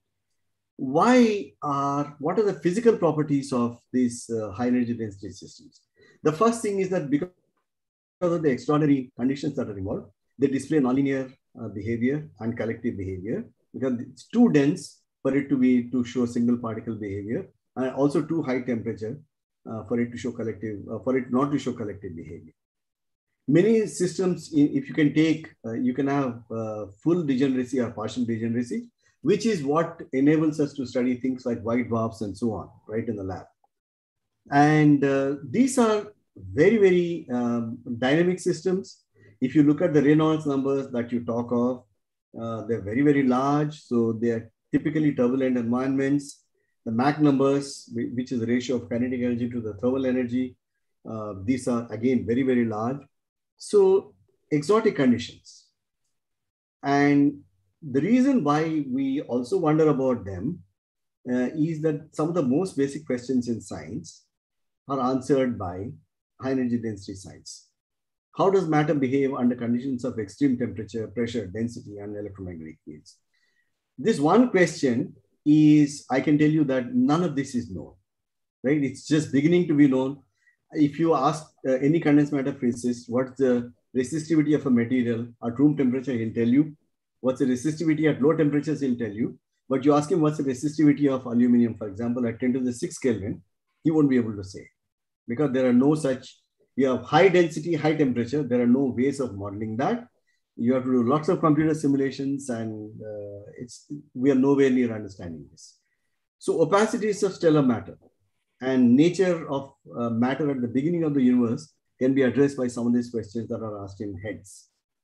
What are the physical properties of these high energy density systems? The first thing is that because of the extraordinary conditions that are involved, they display nonlinear behavior and collective behavior, because it's too dense for it to show single particle behavior, and also too high temperature for it not to show collective behavior. Many systems, if you can take, you can have full degeneracy or partial degeneracy, which is what enables us to study things like white dwarfs and so on, right, in the lab. And these are very, very dynamic systems. If you look at the Reynolds numbers that you talk of, they're very, very large. So they are typically turbulent environments. The Mach numbers, which is the ratio of kinetic energy to the thermal energy, these are again very, very large. So exotic conditions. And the reason why we also wonder about them is that some of the most basic questions in science are answered by high energy density science. How does matter behave under conditions of extreme temperature, pressure, density, and electromagnetic fields? This one question is, I can tell you that none of this is known, right? It's just beginning to be known. If you ask any condensed matter physicist, what's the resistivity of a material at room temperature, he'll tell you. What's the resistivity at low temperatures, he'll tell you. But you ask him what's the resistivity of aluminum, for example, at 10 to the 6 Kelvin, he won't be able to say. Because there are no such, you have high density, high temperature, there are no ways of modeling that. You have to do lots of computer simulations, and we are nowhere near understanding this. So opacities of stellar matter and nature of matter at the beginning of the universe can be addressed by some of these questions that are asked in heads.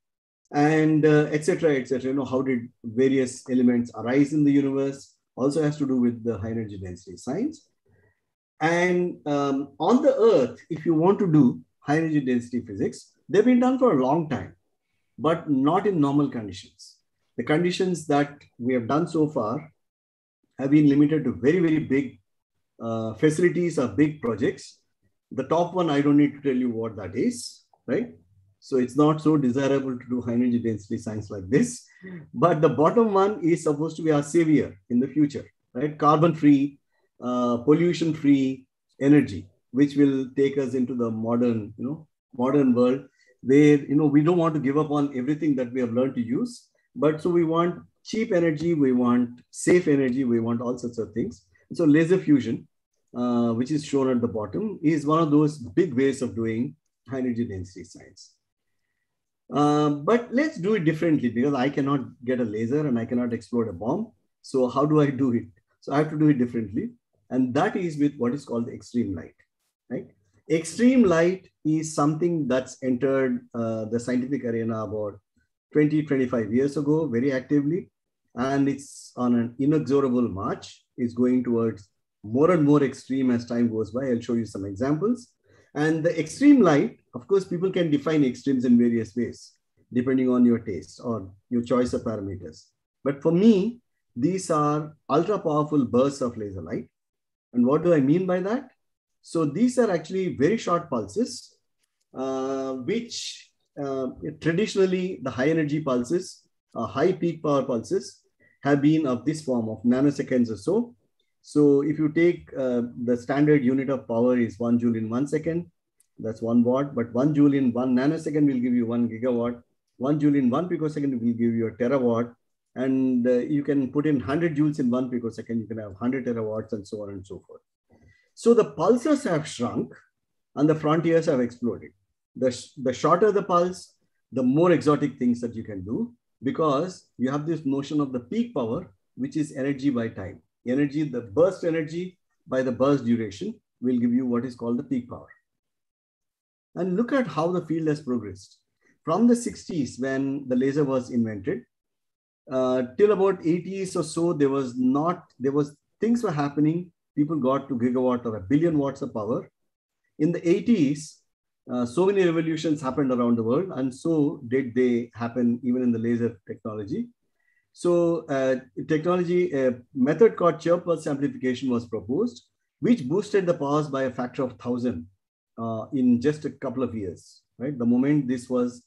and etc., etc. How did various elements arise in the universe? Also has to do with the high energy density science. And on the Earth, if you want to do high energy density physics, they've been done for a long time, but not in normal conditions. The conditions that we have done so far have been limited to very, very big facilities or big projects. The top one, I don't need to tell you what that is, right? So it's not so desirable to do high energy density science like this. But the bottom one is supposed to be our savior in the future, right? Carbon-free, pollution-free energy, which will take us into the modern, modern world where, we don't want to give up on everything that we have learned to use. But so we want cheap energy, we want safe energy, we want all sorts of things. So laser fusion, which is shown at the bottom, is one of those big ways of doing high energy density science. But let's do it differently, because I cannot get a laser and I cannot explode a bomb. So how do I do it? So I have to do it differently. And that is with what is called the extreme light, right? Extreme light is something that's entered the scientific arena about 20, 25 years ago, very actively. And it's on an inexorable march. It's going towards more and more extreme as time goes by. I'll show you some examples. And the extreme light, of course, people can define extremes in various ways, depending on your taste or your choice of parameters. But for me, these are ultra powerful bursts of laser light. And what do I mean by that? So these are actually very short pulses, which traditionally the high energy pulses, high peak power pulses, have been of this form of nanoseconds or so. So if you take the standard unit of power is 1 joule in 1 second, that's 1 watt, but 1 joule in 1 nanosecond will give you 1 gigawatt. 1 joule in 1 picosecond will give you a terawatt. And you can put in 100 joules in 1 picosecond, you can have 100 terawatts and so on and so forth. So the pulses have shrunk and the frontiers have exploded. The shorter the pulse, the more exotic things that you can do, because you have this notion of the peak power, which is energy by time. Energy, the burst energy by the burst duration will give you what is called the peak power. And look at how the field has progressed. From the 60s, when the laser was invented, till about 80s or so, things were happening. People got to gigawatt or 1 billion watts of power. In the 80s, so many revolutions happened around the world, and so did they happen even in the laser technology. So a method called chirp pulse amplification was proposed, which boosted the powers by a factor of 1,000 in just a couple of years, right? The moment this was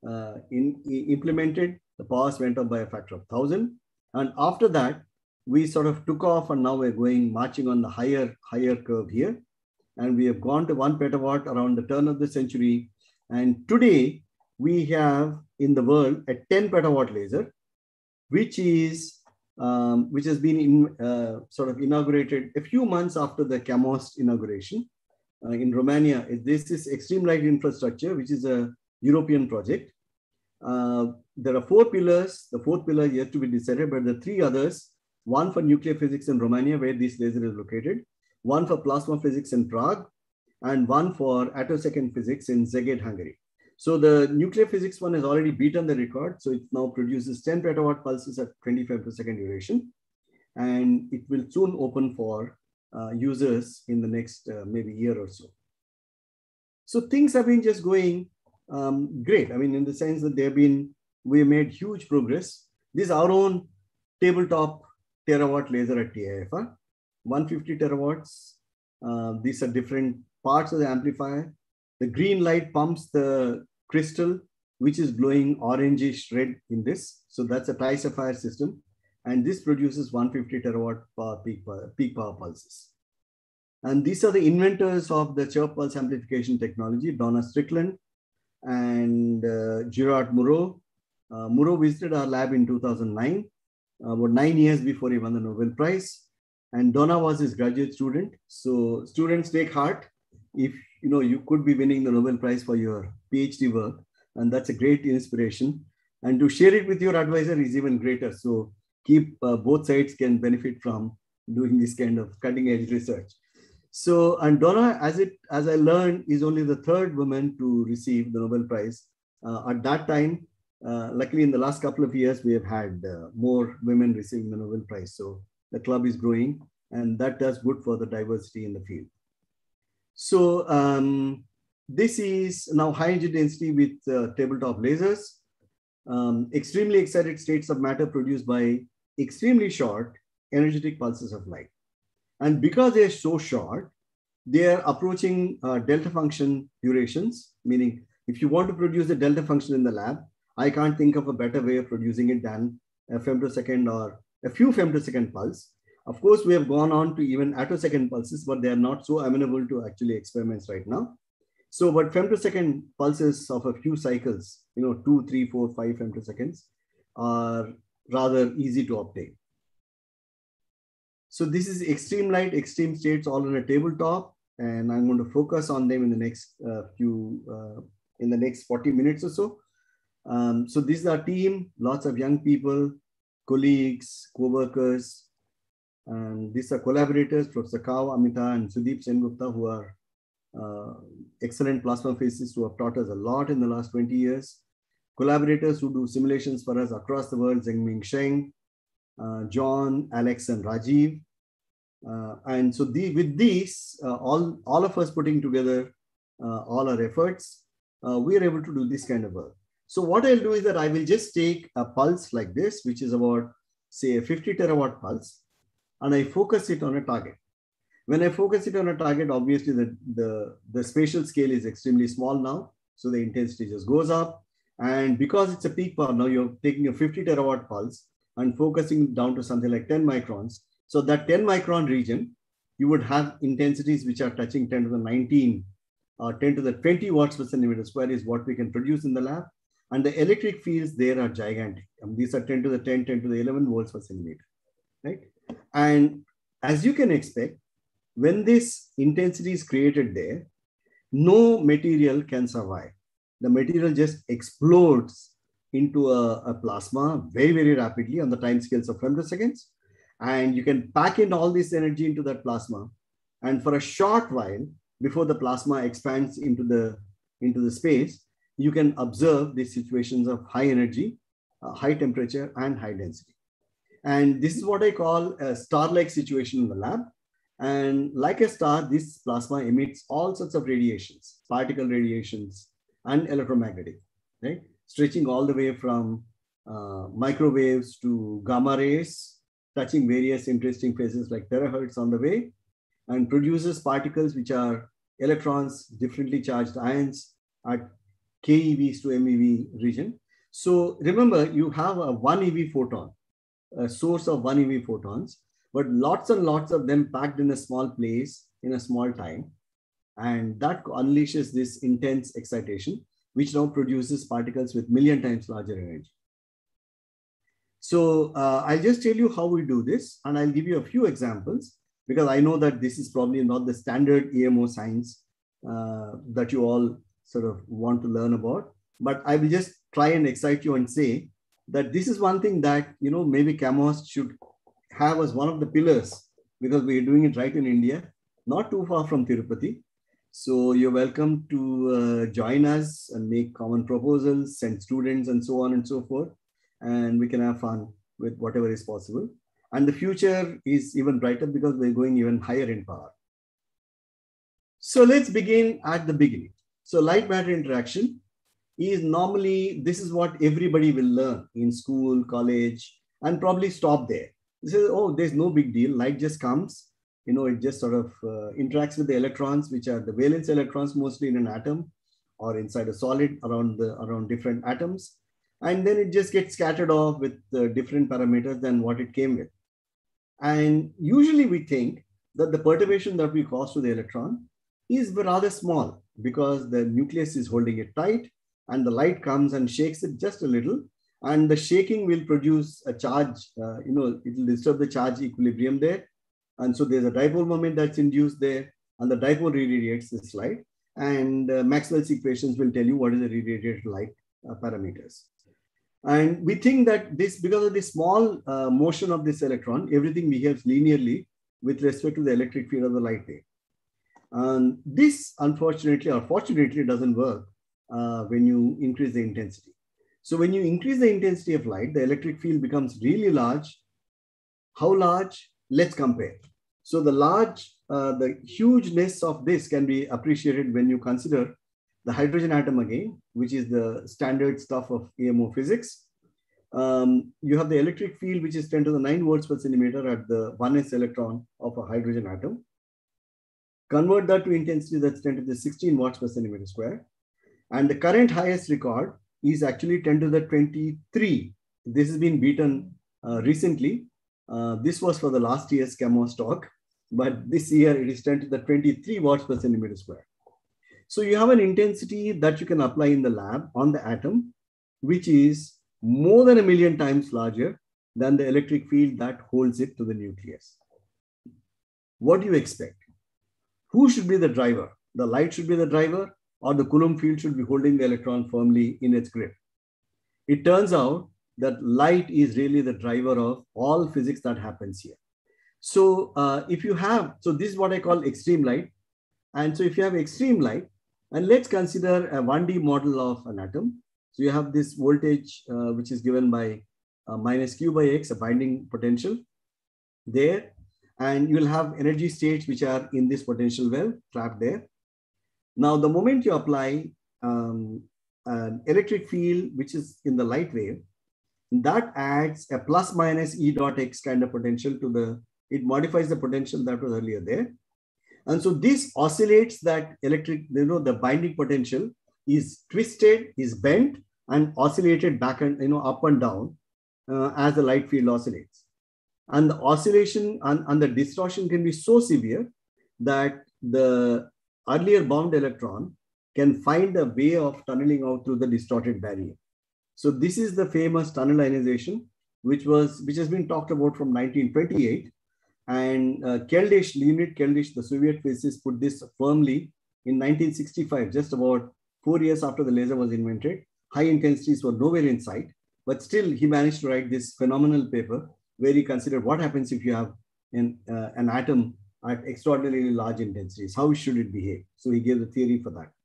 implemented, the powers went up by a factor of 1,000. And after that, we sort of took off, and now we're marching on the higher curve here. And we have gone to 1 petawatt around the turn of the century. And today we have in the world a 10 petawatt laser, which has been sort of inaugurated a few months after the CAMOST inauguration in Romania. This is Extreme Light Infrastructure, which is a European project. There are 4 pillars. The 4th pillar is yet to be decided, but the 3 others, one for nuclear physics in Romania, where this laser is located, one for plasma physics in Prague, and one for attosecond physics in Szeged, Hungary. So the nuclear physics one has already beaten the record. So it now produces 10 petawatt pulses at 25 per second duration. And it will soon open for users in the next maybe year or so. So things have been just going great. I mean, in the sense that we made huge progress. This is our own tabletop terawatt laser at TIFR, 150 terawatts. These are different parts of the amplifier. The green light pumps the crystal, which is glowing orangish red in this. So that's a tri-sapphire system. And this produces 150 terawatt peak power pulses. And these are the inventors of the chirp pulse amplification technology, Donna Strickland and Gerard Mourou. Mourou visited our lab in 2009, about 9 years before he won the Nobel Prize. And Donna was his graduate student. So students, take heart. If you could be winning the Nobel Prize for your PhD work, and that's a great inspiration. And to share it with your advisor is even greater. So both sides can benefit from doing this kind of cutting edge research. So, and Donna, as I learned, is only the 3rd woman to receive the Nobel Prize. At that time, Luckily, in the last couple of years, we have had more women receiving the Nobel Prize. So the club is growing, and that does good for the diversity in the field. So this is now high energy density with tabletop lasers. Extremely excited states of matter produced by extremely short energetic pulses of light. And because they're so short, they are approaching delta function durations, meaning if you want to produce the delta function in the lab, I can't think of a better way of producing it than a femtosecond or a few femtosecond pulse. Of course, we have gone on to even attosecond pulses, but they are not so amenable to actually experiments right now. So, but femtosecond pulses of a few cycles, 2, 3, 4, 5 femtoseconds are rather easy to obtain. So this is extreme light, extreme states all on a tabletop, and I'm going to focus on them in the next in the next 40 minutes or so. So this is our team, lots of young people, colleagues, co-workers, and these are collaborators, Professor Kao, Amita, and Sudeep Sengupta, who are excellent plasma physicists who have taught us a lot in the last 20 years. Collaborators who do simulations for us across the world, Zhengming Sheng, John, Alex, and Rajiv. And so with these, all of us putting together all our efforts, we are able to do this kind of work. So what I'll do is that I will just take a pulse like this, which is about, say, a 50 terawatt pulse, and I focus it on a target. When I focus it on a target, obviously the spatial scale is extremely small now, so the intensity just goes up. And because it's a peak power, now you're taking a 50 terawatt pulse and focusing down to something like 10 microns. So that 10 micron region, you would have intensities which are touching 10 to the 19 or 10 to the 20 watts per centimeter square is what we can produce in the lab. And the electric fields there are gigantic. These are 10 to the 10, 10 to the 11 volts per centimeter, right? And as you can expect, when this intensity is created there, no material can survive. The material just explodes into a plasma very, very rapidly on the time scales of femtoseconds. And you can pack in all this energy into that plasma. And for a short while, before the plasma expands into the space, you can observe these situations of high energy, high temperature, and high density. And this is what I call a star-like situation in the lab. And like a star, this plasma emits all sorts of radiations, particle radiations, and electromagnetic, right? Stretching all the way from microwaves to gamma rays, touching various interesting phases like terahertz on the way, and produces particles which are electrons, differently charged ions at keVs to meV region. So remember, you have a 1 eV photon, a source of 1 eV photons, but lots and lots of them packed in a small place in a small time. And that unleashes this intense excitation, which now produces particles with 1,000,000 times larger energy. So I'll just tell you how we do this, and I'll give you a few examples, because I know that this is probably not the standard EMO science that you all sort of want to learn about. But I will just try and excite you and say that this is one thing that, maybe CAMHOS should have as one of the pillars, because we're doing it right in India, not too far from Tirupati. So you're welcome to join us and make common proposals, send students and so on and so forth. And we can have fun with whatever is possible. And the future is even brighter because we're going even higher in power. So let's begin at the beginning. So light matter interaction is normally, this is what everybody will learn in school, college, and probably stop there. This is, oh, there's no big deal. Light just comes, it just sort of interacts with the electrons, which are the valence electrons mostly in an atom or inside a solid around different atoms. And then it just gets scattered off with different parameters than what it came with. And usually we think that the perturbation that we cause to the electron is rather small because the nucleus is holding it tight and the light comes and shakes it just a little. And the shaking will produce a charge, it will disturb the charge equilibrium there. And so there's a dipole moment that's induced there, and the dipole radiates this light. And Maxwell's equations will tell you what is the radiated light parameters. And we think that this, because of the small motion of this electron, everything behaves linearly with respect to the electric field of the light wave. And this, unfortunately or fortunately, doesn't work when you increase the intensity. So when you increase the intensity of light, the electric field becomes really large. How large? Let's compare. So the hugeness of this can be appreciated when you consider the hydrogen atom again, which is the standard stuff of AMO physics. You have the electric field, which is 10 to the 9 volts per centimeter at the 1s electron of a hydrogen atom. Convert that to intensity, that's 10 to the 16 watts per centimeter square. And the current highest record is actually 10 to the 23. This has been beaten recently. This was for the last year's CHEMOS talk, but this year it is 10 to the 23 watts per centimeter square. So you have an intensity that you can apply in the lab on the atom, which is more than 1 million times larger than the electric field that holds it to the nucleus. What do you expect? Who should be the driver? The light should be the driver, or the Coulomb field should be holding the electron firmly in its grip? It turns out that light is really the driver of all physics that happens here. So so this is what I call extreme light. And so if you have extreme light, and let's consider a 1D model of an atom. So you have this voltage, which is given by minus Q by X, a binding potential there. And you'll have energy states which are in this potential well trapped there. Now, the moment you apply an electric field, which is in the light wave, that adds a plus minus E dot X kind of potential to it modifies the potential that was earlier there. And so this oscillates that the binding potential is twisted, is bent, and oscillated back and, up and down as the light field oscillates. And the oscillation and the distortion can be so severe that the earlier bound electron can find a way of tunneling out through the distorted barrier. So this is the famous tunnel ionization, which has been talked about from 1928. And Leonid Keldysh, the Soviet physicist, put this firmly in 1965, just about 4 years after the laser was invented. High intensities were nowhere in sight, but still he managed to write this phenomenal paper where he considered what happens if you have an atom at extraordinarily large intensities. How should it behave? So he gave the theory for that.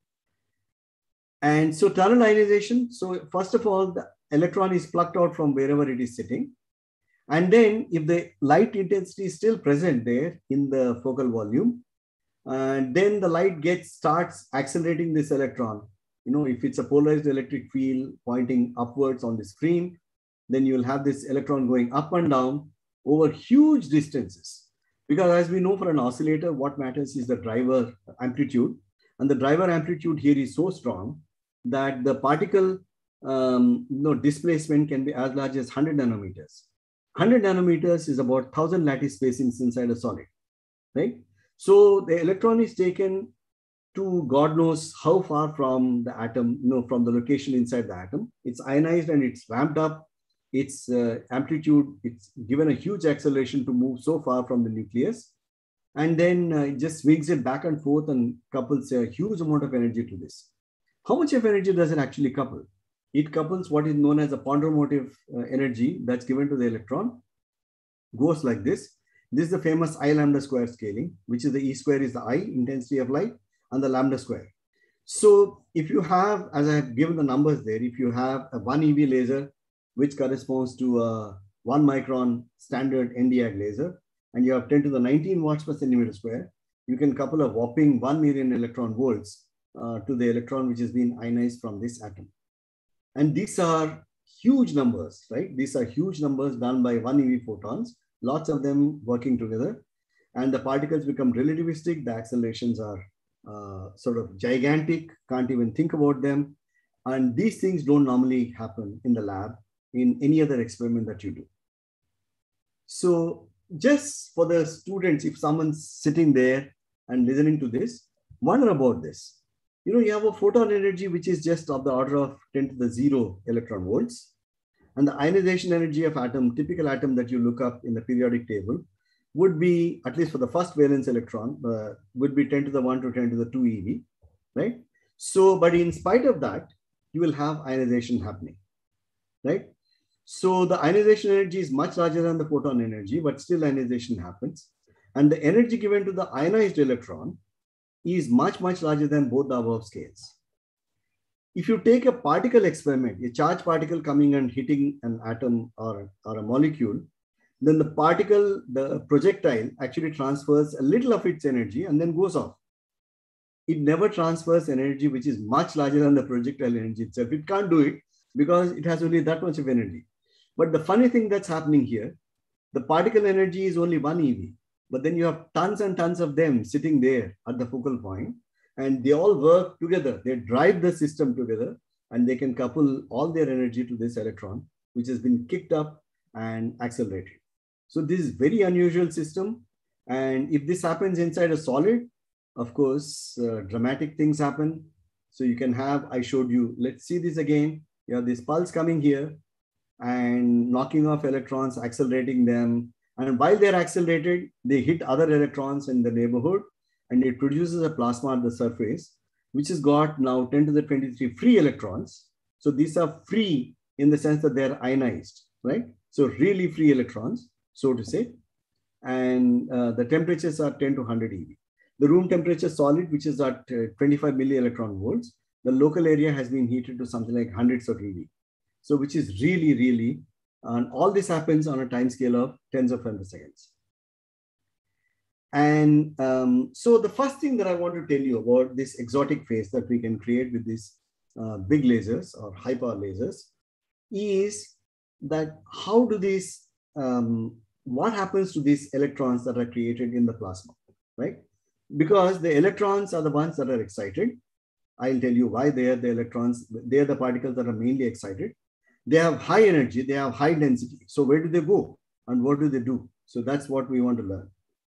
And so tunnel ionization. So first of all, the electron is plucked out from wherever it is sitting. And then if the light intensity is still present there in the focal volume, then the light starts accelerating this electron. If it's a polarized electric field pointing upwards on the screen, then you'll have this electron going up and down over huge distances. Because as we know, for an oscillator, what matters is the driver amplitude. And the driver amplitude here is so strong that the particle displacement can be as large as 100 nanometers. 100 nanometers is about 1,000 lattice spacings inside a solid, right? So the electron is taken to God knows how far from the atom, from the location inside the atom. It's ionized and it's ramped up. Its amplitude, it's given a huge acceleration to move so far from the nucleus. And then it just swings it back and forth and couples a huge amount of energy to this. How much of energy does it actually couple? It couples what is known as a ponderomotive energy that's given to the electron. Goes like this. This is the famous I lambda square scaling, which is the E square is the I, intensity of light, and the lambda square. So if you have, as I have given the numbers there, if you have a 1 EV laser, which corresponds to a 1 micron standard Nd:YAG laser, and you have 10 to the 19 watts per centimeter square, you can couple a whopping 1 million electron volts to the electron which has been ionized from this atom. And these are huge numbers, right? These are huge numbers done by 1 EV photons, lots of them working together. And the particles become relativistic. The accelerations are sort of gigantic, can't even think about them. And these things don't normally happen in the lab in any other experiment that you do. So just for the students, if someone's sitting there and listening to this, wonder about this. You have a photon energy, which is just of the order of 10 to the 0 electron volts. And the ionization energy of atom, typical atom that you look up in the periodic table, would be, at least for the first valence electron, would be 10 to the 1 to 10 to the 2 EV, right? So, but in spite of that, you will have ionization happening, right? So the ionization energy is much larger than the photon energy, but still ionization happens. And the energy given to the ionized electron is much, much larger than both the above scales. if you take a particle experiment, a charged particle coming and hitting an atom or a molecule, then the particle, the projectile actually transfers a little of its energy and then goes off. It never transfers energy which is much larger than the projectile energy itself. It can't do it because it has only that much of energy. But the funny thing that's happening here, the particle energy is only 1 eV, but then you have tons and tons of them sitting there at the focal point, and they all work together. They drive the system together, and they can couple all their energy to this electron, which has been kicked up and accelerated. So this is very unusual system. And if this happens inside a solid, of course, dramatic things happen. So you can have, I showed you, let's see this again. You have this pulse coming here and knocking off electrons, accelerating them. And while they're accelerated, they hit other electrons in the neighborhood, and it produces a plasma at the surface, which has got now 10 to the 23 free electrons. So these are free in the sense that they're ionized, right? So really free electrons, so to say. And the temperatures are 10 to 100 eV. The room temperature solid, which is at 25 milli-electron volts, the local area has been heated to something like hundreds of eV. So which is really, really, and all this happens on a time scale of tens of femtoseconds. And so the first thing that I want to tell you about this exotic phase that we can create with these big lasers or high power lasers is that how do these, what happens to these electrons that are created in the plasma, right? Because the electrons are the ones that are excited. I'll tell you why they are the electrons. They are the particles that are mainly excited. They have high energy, they have high density. So where do they go and what do they do? So that's what we want to learn.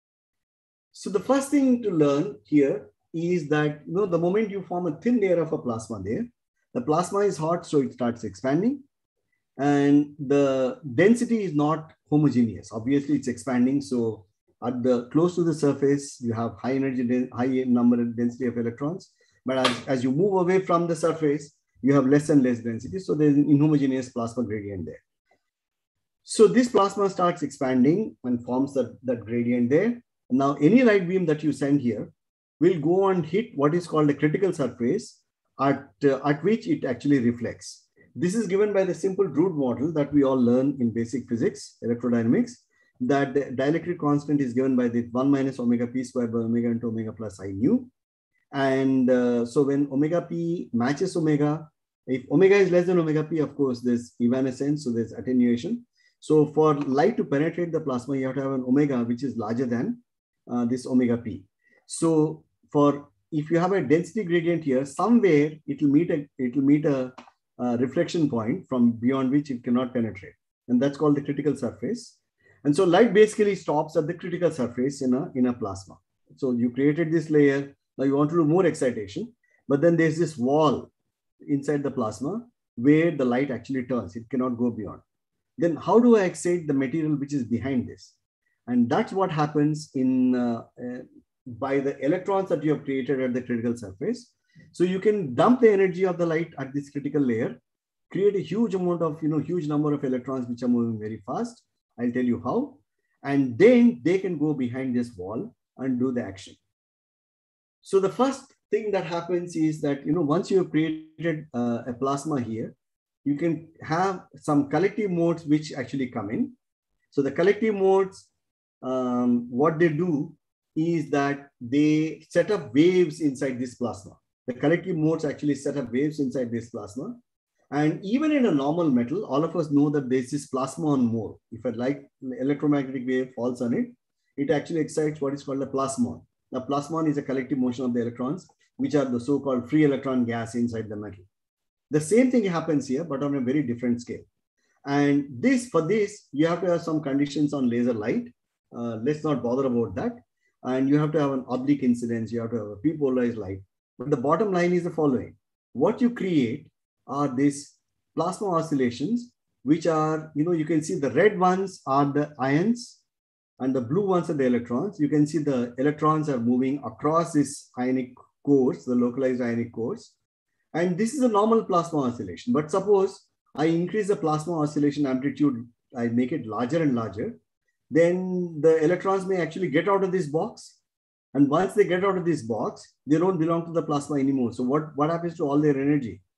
So the first thing to learn here is that, you know, the moment you form a thin layer of a plasma there, the plasma is hot, so it starts expanding. And the density is not homogeneous. Obviously, it's expanding. So at the close to the surface, you have high energy, high number and density of electrons. But as you move away from the surface, you have less and less density. So there's an inhomogeneous plasma gradient there. So this plasma starts expanding and forms that gradient there. Now, any light beam that you send here will go and hit what is called a critical surface at which it actually reflects. This is given by the simple Drude model that we all learn in basic physics, electrodynamics, that the dielectric constant is given by the 1 minus omega p squared by omega into omega plus I nu. And so when omega p matches omega, if omega is less than omega p, of course, there's evanescence, so there's attenuation. So for light to penetrate the plasma, you have to have an omega which is larger than this omega p. So if you have a density gradient here, somewhere it will meet a reflection point from beyond which it cannot penetrate, and that's called the critical surface. And so light basically stops at the critical surface in a plasma. So you created this layer. Now you want to do more excitation, but then there's this wall inside the plasma where the light actually turns. It cannot go beyond. Then how do I excite the material which is behind this? And that's what happens by the electrons that you have created at the critical surface. So you can dump the energy of the light at this critical layer, create a huge amount of, huge number of electrons which are moving very fast. I'll tell you how. And then they can go behind this wall and do the action. So the first thing that happens is that, once you have created a plasma here, you can have some collective modes which actually come in. So the collective modes, what they do is that they set up waves inside this plasma. The collective modes actually set up waves inside this plasma. And even in a normal metal, all of us know that there's this plasmon mode. If a light electromagnetic wave falls on it, it actually excites what is called a plasmon. The plasmon is a collective motion of the electrons, which are the so-called free electron gas inside the metal. The same thing happens here, but on a very different scale. And for this, you have to have some conditions on laser light. Let's not bother about that. And you have to have an oblique incidence. You have to have a p-polarized light. But the bottom line is the following. What you create are these plasma oscillations, which are, you can see the red ones are the ions and the blue ones are the electrons. You can see the electrons are moving across this ionic cores, the localized ionic cores. And this is a normal plasma oscillation. But suppose I increase the plasma oscillation amplitude, I make it larger and larger, then the electrons may actually get out of this box. And once they get out of this box, they don't belong to the plasma anymore. So what happens to all their energy?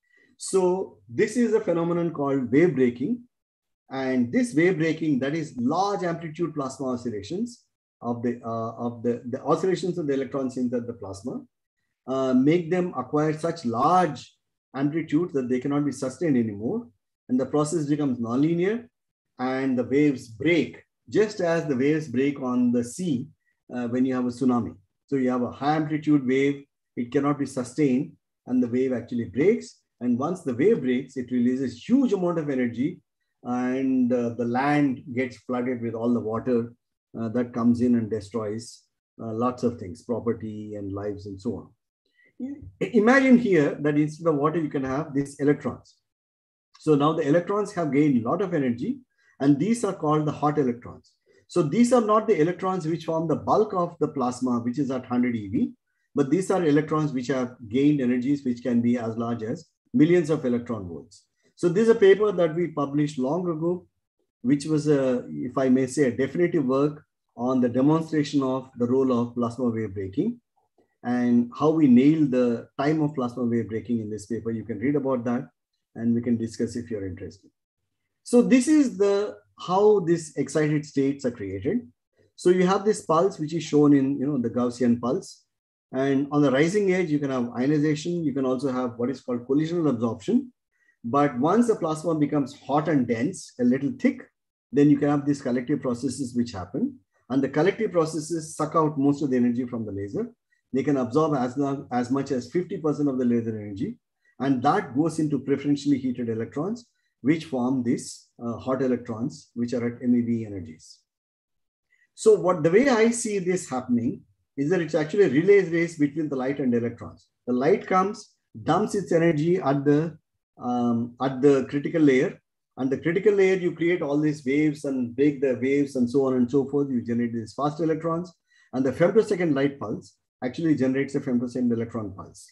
So this is a phenomenon called wave breaking. And this wave breaking, that is large amplitude plasma oscillations of the oscillations of the electrons inside the plasma, make them acquire such large amplitudes that they cannot be sustained anymore. And the process becomes nonlinear and the waves break, just as the waves break on the sea when you have a tsunami. So you have a high amplitude wave, it cannot be sustained, and the wave actually breaks. And once the wave breaks, it releases huge amount of energy, and the land gets flooded with all the water that comes in and destroys lots of things, property and lives and so on. Imagine here that instead of water, you can have these electrons. So now the electrons have gained a lot of energy, and these are called the hot electrons. So these are not the electrons which form the bulk of the plasma, which is at 100 eV, but these are electrons which have gained energies which can be as large as millions of electron volts. So this is a paper that we published long ago, which was, if I may say, a definitive work on the demonstration of the role of plasma wave breaking and how we nailed the time of plasma wave breaking in this paper. You can read about that and we can discuss if you're interested. So this is how these excited states are created. So you have this pulse, which is shown in the Gaussian pulse. And on the rising edge, you can have ionization. You can also have what is called collisional absorption. But once the plasma becomes hot and dense, a little thick, then you can have these collective processes which happen. And the collective processes suck out most of the energy from the laser. They can absorb as much as 50% of the laser energy. And that goes into preferentially heated electrons, which form these hot electrons, which are at MeV energies. So the way I see this happening is that it's actually a relay race between the light and electrons. The light comes, dumps its energy at the critical layer, and the critical layer, you create all these waves and break the waves and so on and so forth. You generate these fast electrons, and the femtosecond light pulse actually generates a femtosecond electron pulse.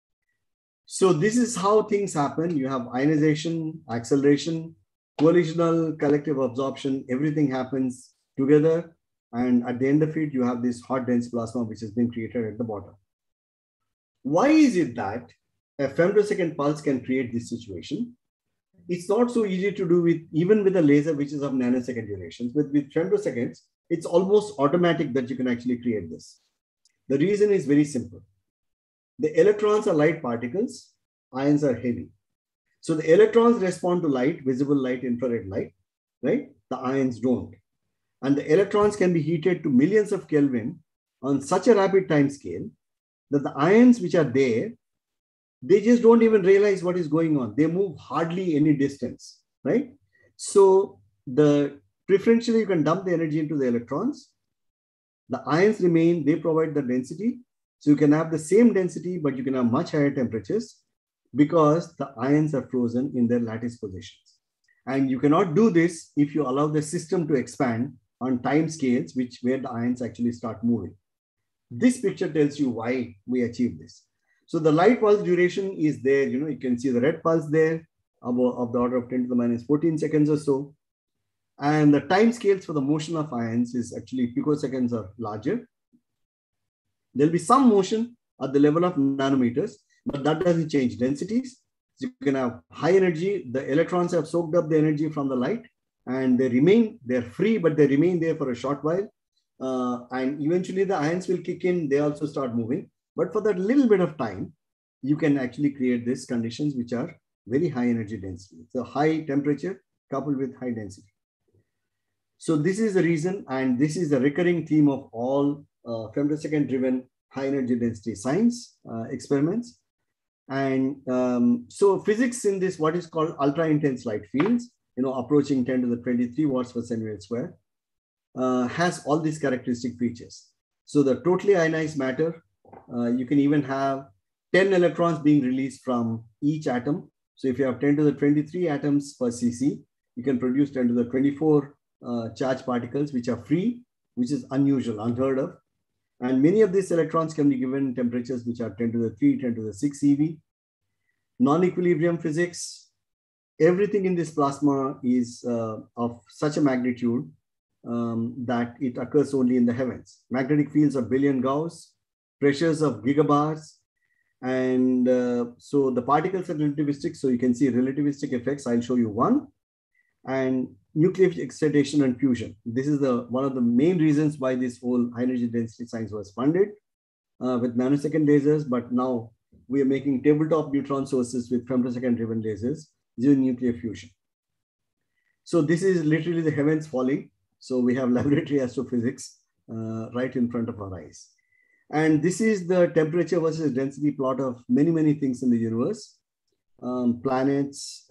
So this is how things happen. You have ionization, acceleration, collisional, collective absorption, everything happens together. And at the end of it, you have this hot dense plasma, which has been created at the bottom. Why is it that a femtosecond pulse can create this situation? It's not so easy to do even with a laser, which is of nanosecond durations. With femtoseconds, it's almost automatic that you can actually create this. The reason is very simple. The electrons are light particles, ions are heavy. So the electrons respond to light, visible light, infrared light, right? The ions don't. And the electrons can be heated to millions of Kelvin on such a rapid time scale that the ions which are there, they just don't even realize what is going on. They move hardly any distance, right? So preferentially you can dump the energy into the electrons. The ions remain, they provide the density. So you can have the same density, but you can have much higher temperatures because the ions are frozen in their lattice positions. And you cannot do this if you allow the system to expand on time scales, where the ions actually start moving. This picture tells you why we achieve this. So the light pulse duration is there. You can see the red pulse there of the order of 10 to the minus 14 seconds or so. And the time scales for the motion of ions is actually picoseconds or larger. There'll be some motion at the level of nanometers, but that doesn't change densities. So you can have high energy. The electrons have soaked up the energy from the light and they're free, but they remain there for a short while. And eventually the ions will kick in. They also start moving. But for that little bit of time, you can actually create these conditions which are very high energy density. So high temperature coupled with high density. So this is the reason, and this is the recurring theme of all femtosecond driven high energy density science experiments. And so physics in this, what is called ultra intense light fields, approaching 10 to the 23 watts per centimeter square, has all these characteristic features. So the totally ionized matter, you can even have 10 electrons being released from each atom. So if you have 10 to the 23 atoms per cc, you can produce 10 to the 24 charged particles, which are free, which is unusual, unheard of. And many of these electrons can be given temperatures which are 10 to the 3, 10 to the 6 eV. Non-equilibrium physics, everything in this plasma is of such a magnitude that it occurs only in the heavens. Magnetic fields of billion Gauss, pressures of gigabars, And so the particles are relativistic. So you can see relativistic effects. I'll show you one. And nuclear excitation and fusion. This is one of the main reasons why this whole high energy density science was funded with nanosecond lasers. But now we are making tabletop neutron sources with femtosecond driven lasers using nuclear fusion. So this is literally the heavens falling. So we have laboratory astrophysics right in front of our eyes. And this is the temperature versus density plot of many, many things in the universe. Planets,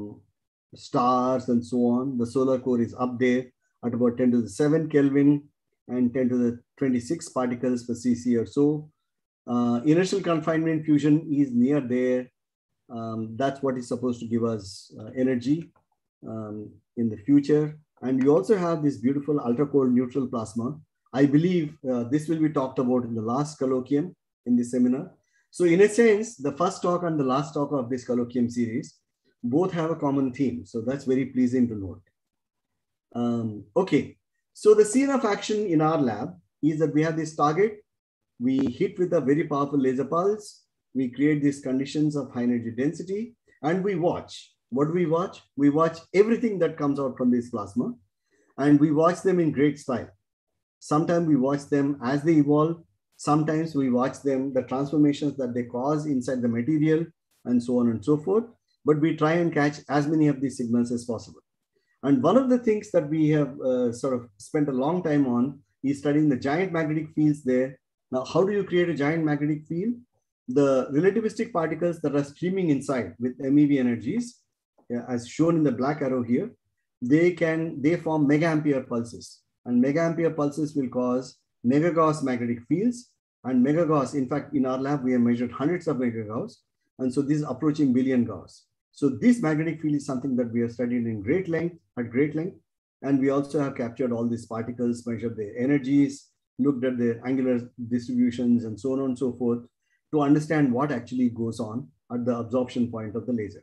stars, and so on. The solar core is up there at about 10 to the 7 Kelvin and 10 to the 26 particles per cc or so. Inertial confinement fusion is near there. That's what is supposed to give us energy in the future. And you also have this beautiful ultra-cold neutral plasma. I believe this will be talked about in the last colloquium in this seminar. So in a sense, the first talk and the last talk of this colloquium series both have a common theme. So that's very pleasing to note. Okay, so the scene of action in our lab is that we have this target. We hit with a very powerful laser pulse. We create these conditions of high energy density and we watch. What do we watch? We watch everything that comes out from this plasma and we watch them in great style. Sometimes we watch them as they evolve. Sometimes we watch them, the transformations that they cause inside the material and so on and so forth. But we try and catch as many of these signals as possible. And one of the things that we have sort of spent a long time on is studying the giant magnetic fields there. Now, how do you create a giant magnetic field? The relativistic particles that are streaming inside with MeV energies, as shown in the black arrow here, they form megaampere pulses. And megaampere pulses will cause mega-Gauss magnetic fields. And mega-Gauss, in fact, in our lab, we have measured hundreds of mega-Gauss. And so this is approaching billion Gauss. So this magnetic field is something that we have studied in great length. And we also have captured all these particles, measured their energies, looked at their angular distributions and so on and so forth to understand what actually goes on at the absorption point of the laser.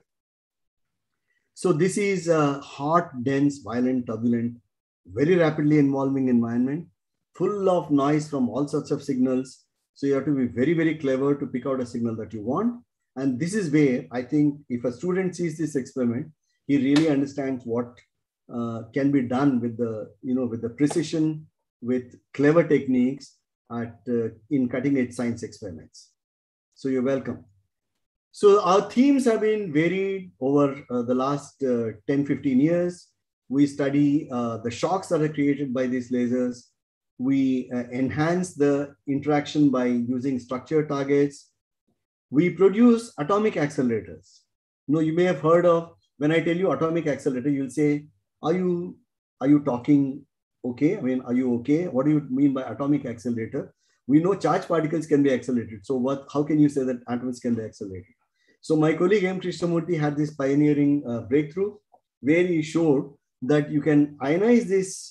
So this is a hot, dense, violent, turbulent, very rapidly evolving environment, full of noise from all sorts of signals. So you have to be very, very clever to pick out a signal that you want. And this is where I think if a student sees this experiment, he really understands what can be done with the precision, with clever techniques in cutting edge science experiments. So you're welcome. So our themes have been varied over the last 10, 15 years. We study the shocks that are created by these lasers. We enhance the interaction by using structured targets. We produce atomic accelerators. You may have heard of, when I tell you atomic accelerator, you'll say, are you talking okay? I mean, are you okay? What do you mean by atomic accelerator? We know charged particles can be accelerated. So how can you say that atoms can be accelerated? So my colleague M. Krishnamurthy had this pioneering breakthrough where he showed that you can ionize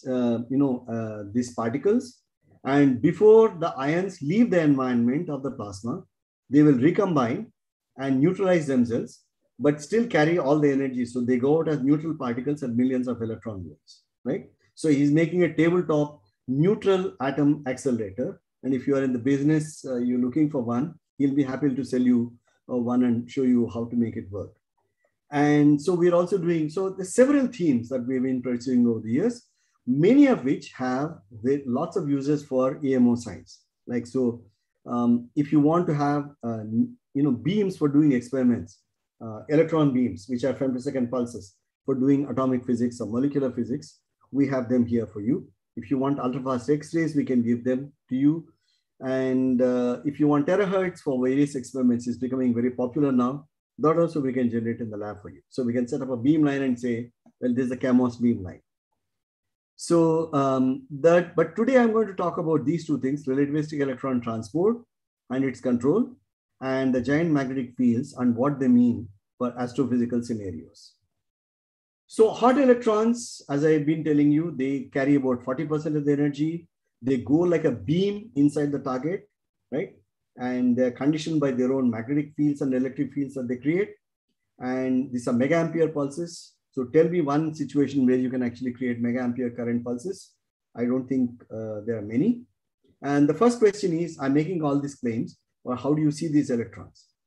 these particles, and before the ions leave the environment of the plasma, they will recombine and neutralize themselves, but still carry all the energy. So they go out as neutral particles at millions of electron volts, right? So he's making a tabletop neutral atom accelerator. And if you are in the business, you're looking for one, he'll be happy to sell you one and show you how to make it work. And so we're also doing, so there's several themes that we've been pursuing over the years, many of which have lots of uses for AMO science. Like, so if you want to have, beams for doing experiments, electron beams, which are femtosecond pulses for doing atomic physics or molecular physics, we have them here for you. If you want ultra-fast X-rays, we can give them to you. And if you want terahertz for various experiments, it's becoming very popular now. That also we can generate in the lab for you. So we can set up a beam line and say, well, this is a CMOS beam line. So but today I'm going to talk about these two things, relativistic electron transport and its control, and the giant magnetic fields and what they mean for astrophysical scenarios. So hot electrons, as I've been telling you, they carry about 40% of the energy. They go like a beam inside the target, right? And they're conditioned by their own magnetic fields and electric fields that they create. And these are megaampere pulses. So tell me one situation where you can actually create megaampere current pulses. I don't think there are many. And the first question is, I'm making all these claims, or how do you see these electrons?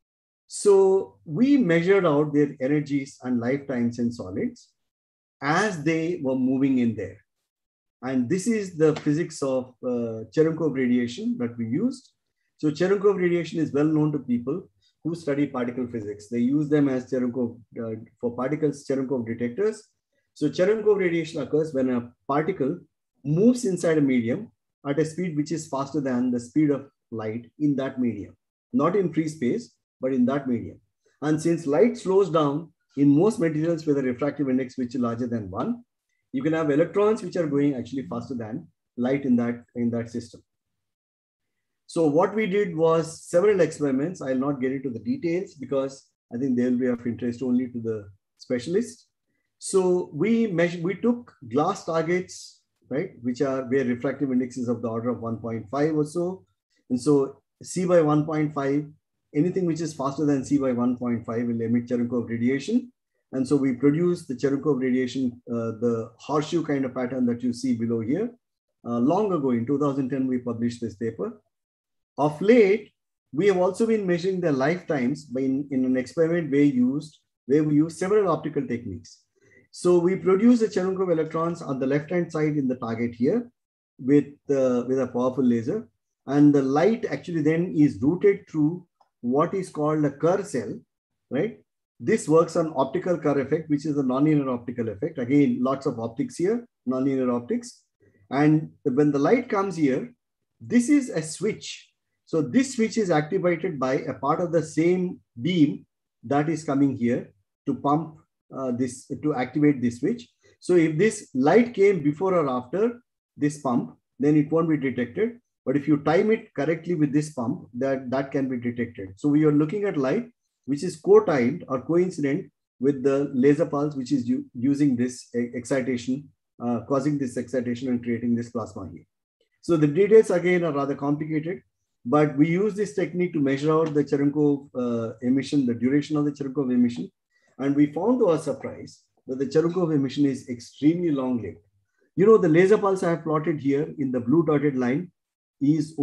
So we measured out their energies and lifetimes in solids as they were moving in there. And this is the physics of Cherenkov radiation that we used. So Cherenkov radiation is well known to people who study particle physics. They use them as Cherenkov, for particles, Cherenkov detectors. So Cherenkov radiation occurs when a particle moves inside a medium at a speed which is faster than the speed of light in that medium. Not in free space, but in that medium. And since light slows down in most materials with a refractive index which is larger than 1, you can have electrons which are going actually faster than light in that system. So what we did was several experiments. I'll not get into the details because I think they'll be of interest only to the specialists. So we took glass targets, right, which are where refractive index is of the order of 1.5 or so. And so C by 1.5, anything which is faster than C by 1.5 will emit Cherenkov radiation. And so we produced the Cherenkov radiation, the horseshoe kind of pattern that you see below here. Long ago, in 2010, we published this paper. Of late, we have also been measuring their lifetimes in an experiment where we used several optical techniques. So we produce the Cherenkov electrons on the left-hand side in the target here with a powerful laser. And the light actually then is routed through what is called a Kerr cell, right? This works on optical Kerr effect, which is a nonlinear optical effect. Again, lots of optics here, nonlinear optics. And when the light comes here, this is a switch. So this switch is activated by a part of the same beam that is coming here to pump to activate this switch. So if this light came before or after this pump, then it won't be detected. But if you time it correctly with this pump, that can be detected. So we are looking at light, which is co-timed or coincident with the laser pulse, which is using this excitation, causing this excitation and creating this plasma here. So the details again are rather complicated, but we use this technique to measure out the Cherenkov emission, the duration of the Cherenkov emission. And we found to our surprise that the Cherenkov emission is extremely long-lived. You know, the laser pulse I have plotted here in the blue dotted line is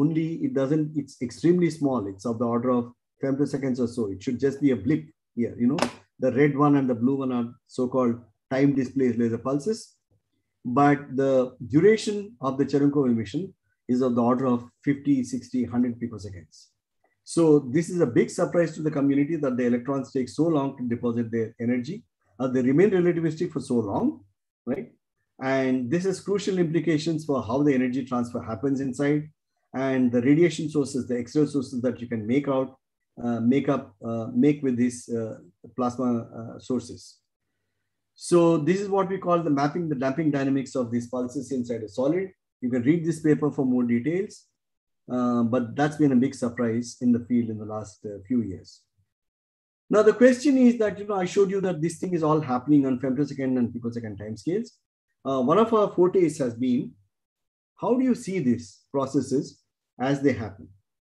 it's extremely small. It's of the order of femtoseconds or so. It should just be a blip here. You know, the red one and the blue one are so-called time displaced laser pulses. But the duration of the Cherenkov emission is of the order of 50, 60, 100 picoseconds. So this is a big surprise to the community that the electrons take so long to deposit their energy. They remain relativistic for so long, right? And this has crucial implications for how the energy transfer happens inside, and the radiation sources, the X-ray sources that you can make with these plasma sources. So this is what we call the damping dynamics of these pulses inside a solid. You can read this paper for more details, but that's been a big surprise in the field in the last few years. Now the question is that, you know, I showed you that this thing is all happening on femtosecond and picosecond timescales. One of our fortes has been, how do you see these processes as they happen?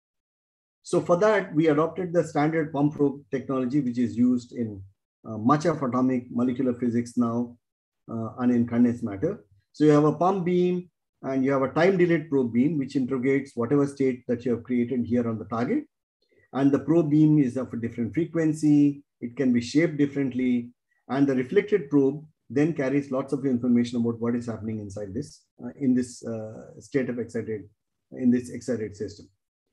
So for that, we adopted the standard pump probe technology, which is used in much of atomic molecular physics now and in condensed matter. So you have a pump beam and you have a time delayed probe beam, which interrogates whatever state that you have created here on the target. And the probe beam is of a different frequency. It can be shaped differently. And the reflected probe then carries lots of information about what is happening inside this, in this state of excited system.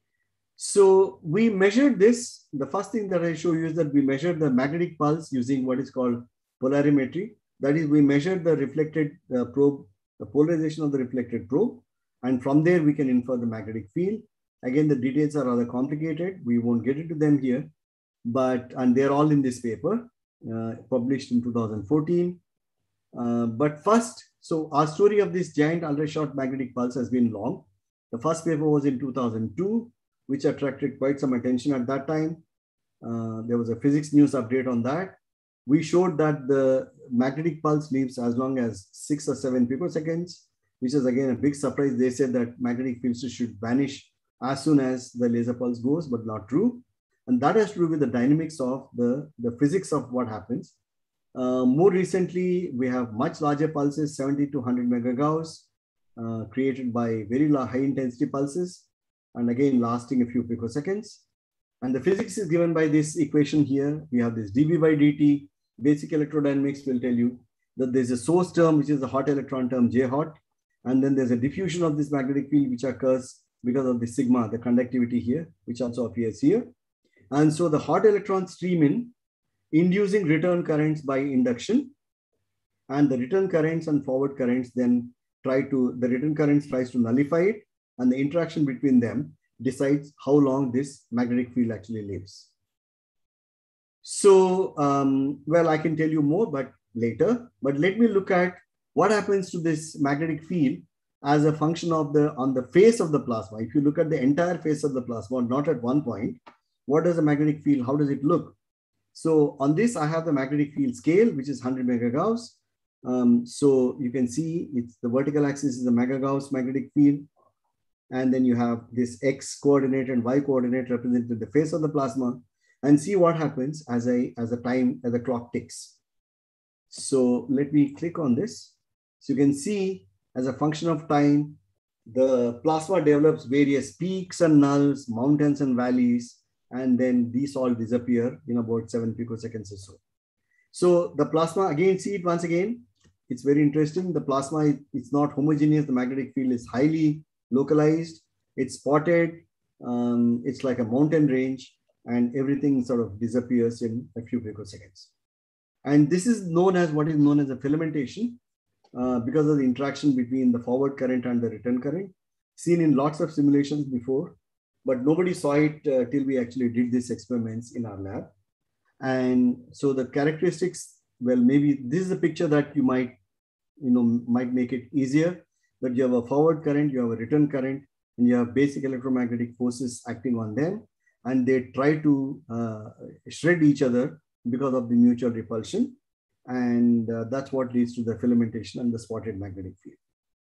So we measured this. The first thing that I show you is that we measured the magnetic pulse using what is called polarimetry. That is, we measured the reflected probe, the polarization of the reflected probe. And from there, we can infer the magnetic field. Again, the details are rather complicated. We won't get into them here, and they're all in this paper, published in 2014. But first, so our story of this giant ultra-short magnetic pulse has been long. The first paper was in 2002, which attracted quite some attention at that time. There was a physics news update on that. We showed that the magnetic pulse lives as long as 6 or 7 picoseconds, which is again a big surprise. They said that magnetic fields should vanish as soon as the laser pulse goes, but not true. And that has to do with the dynamics of the physics of what happens. More recently, we have much larger pulses, 70 to 100 megagauss, created by very high intensity pulses, and again, lasting a few picoseconds. And the physics is given by this equation here. We have this dV by dt. Basic electrodynamics will tell you that there's a source term, which is the hot electron term, J hot. And then there's a diffusion of this magnetic field, which occurs because of the sigma, the conductivity here, which also appears here. And so the hot electrons stream in, inducing return currents by induction. And the return currents and forward currents then the return currents tries to nullify it. And the interaction between them decides how long this magnetic field actually lives. So, well, I can tell you more, but later. But let me look at what happens to this magnetic field as a function of on the face of the plasma. If you look at the entire face of the plasma, not at one point, what does the magnetic field, how does it look? So on this, I have the magnetic field scale, which is 100 megagauss. So you can see it's the vertical axis is the megagauss magnetic field. And then you have this X coordinate and Y coordinate represented the face of the plasma, and see what happens as the clock ticks. So let me click on this. So you can see as a function of time, the plasma develops various peaks and nulls, mountains and valleys, and then these all disappear in about 7 picoseconds or so. So the plasma, again, see it once again. It's very interesting. The plasma, it's not homogeneous. The magnetic field is highly localized. It's spotted. It's like a mountain range, and everything sort of disappears in a few picoseconds. And this is known as what is known as a filamentation because of the interaction between the forward current and the return current, seen in lots of simulations before, but nobody saw it till we actually did these experiments in our lab. And so the characteristics, well, maybe this is a picture that you might make it easier, but you have a forward current, you have a return current, and you have basic electromagnetic forces acting on them. And they try to shred each other because of the mutual repulsion. And that's what leads to the filamentation and the spotted magnetic field.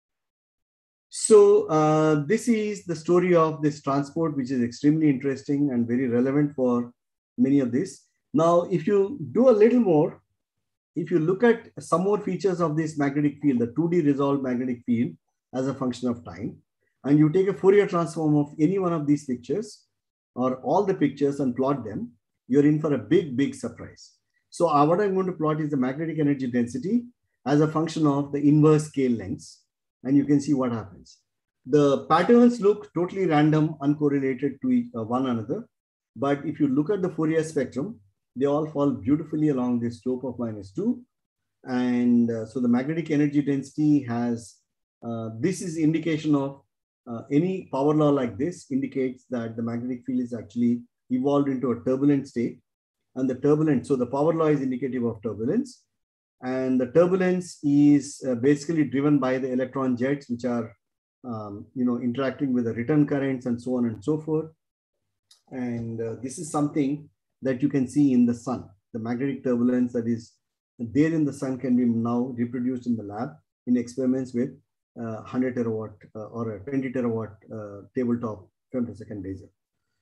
So this is the story of this transport, which is extremely interesting and very relevant for many of this. Now, if you do a little more, if you look at some more features of this magnetic field, the 2D resolved magnetic field as a function of time, and you take a Fourier transform of any one of these pictures or all the pictures and plot them, you're in for a big, big surprise. So what I'm going to plot is the magnetic energy density as a function of the inverse scale lengths. And you can see what happens. The patterns look totally random, uncorrelated to one another. But if you look at the Fourier spectrum, they all fall beautifully along this slope of -2. And so the magnetic energy density has, this is indication of any power law like this indicates that the magnetic field is actually evolved into a turbulent state. And the turbulent, so the power law is indicative of turbulence. And the turbulence is basically driven by the electron jets, which are interacting with the return currents and so on and so forth. And this is something that you can see in the sun. The magnetic turbulence that is there in the sun can be now reproduced in the lab in experiments with 100 terawatt or a 20 terawatt tabletop femtosecond laser.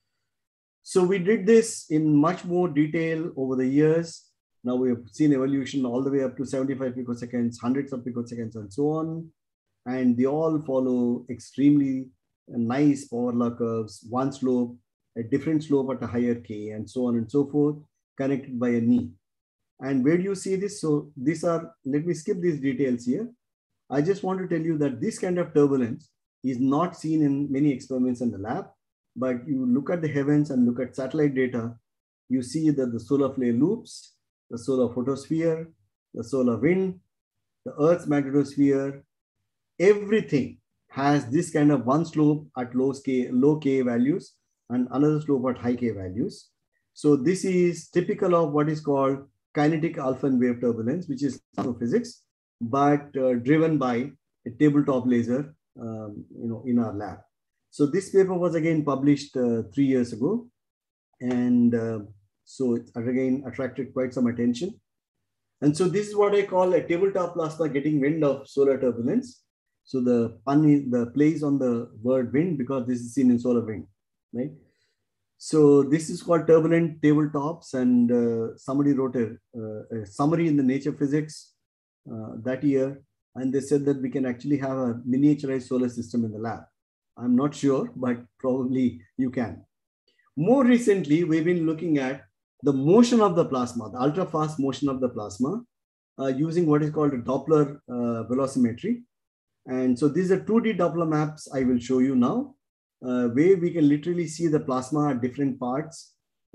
So we did this in much more detail over the years. Now we have seen evolution all the way up to 75 picoseconds, hundreds of picoseconds, and so on. And they all follow extremely nice power law curves, one slope, a different slope at a higher K, and so on and so forth, connected by a knee. And where do you see this? So these are, let me skip these details here. I just want to tell you that this kind of turbulence is not seen in many experiments in the lab. But you look at the heavens and look at satellite data, you see that the solar flare loops, the solar photosphere, the solar wind, the Earth's magnetosphere, everything has this kind of one slope at low K values and another slope at high K values. So this is typical of what is called kinetic alpha wave turbulence, which is physics, but driven by a tabletop laser, in our lab. So this paper was again published 3 years ago. And so it again attracted quite some attention. And so this is what I call a tabletop plasma getting wind of solar turbulence. So the pun is, the play is on the word wind because this is seen in solar wind, right? So this is called turbulent tabletops, and somebody wrote a summary in the Nature Physics that year. And they said that we can actually have a miniaturized solar system in the lab. I'm not sure, but probably you can. More recently, we've been looking at the motion of the plasma, the ultra-fast motion of the plasma, using what is called a Doppler velocimetry. And so these are 2D Doppler maps I will show you now, where we can literally see the plasma at different parts,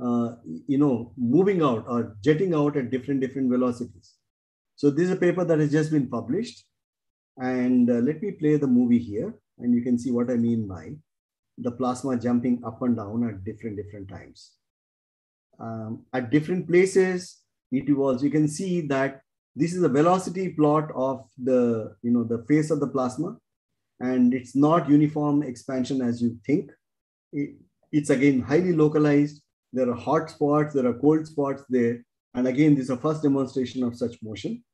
moving out or jetting out at different velocities. So this is a paper that has just been published. And let me play the movie here, and you can see what I mean by the plasma jumping up and down at different times. At different places, it evolves. You can see that this is a velocity plot of the face of the plasma, and it's not uniform expansion as you think. It's again highly localized. There are hot spots, there are cold spots there. And again, this is a first demonstration of such motion.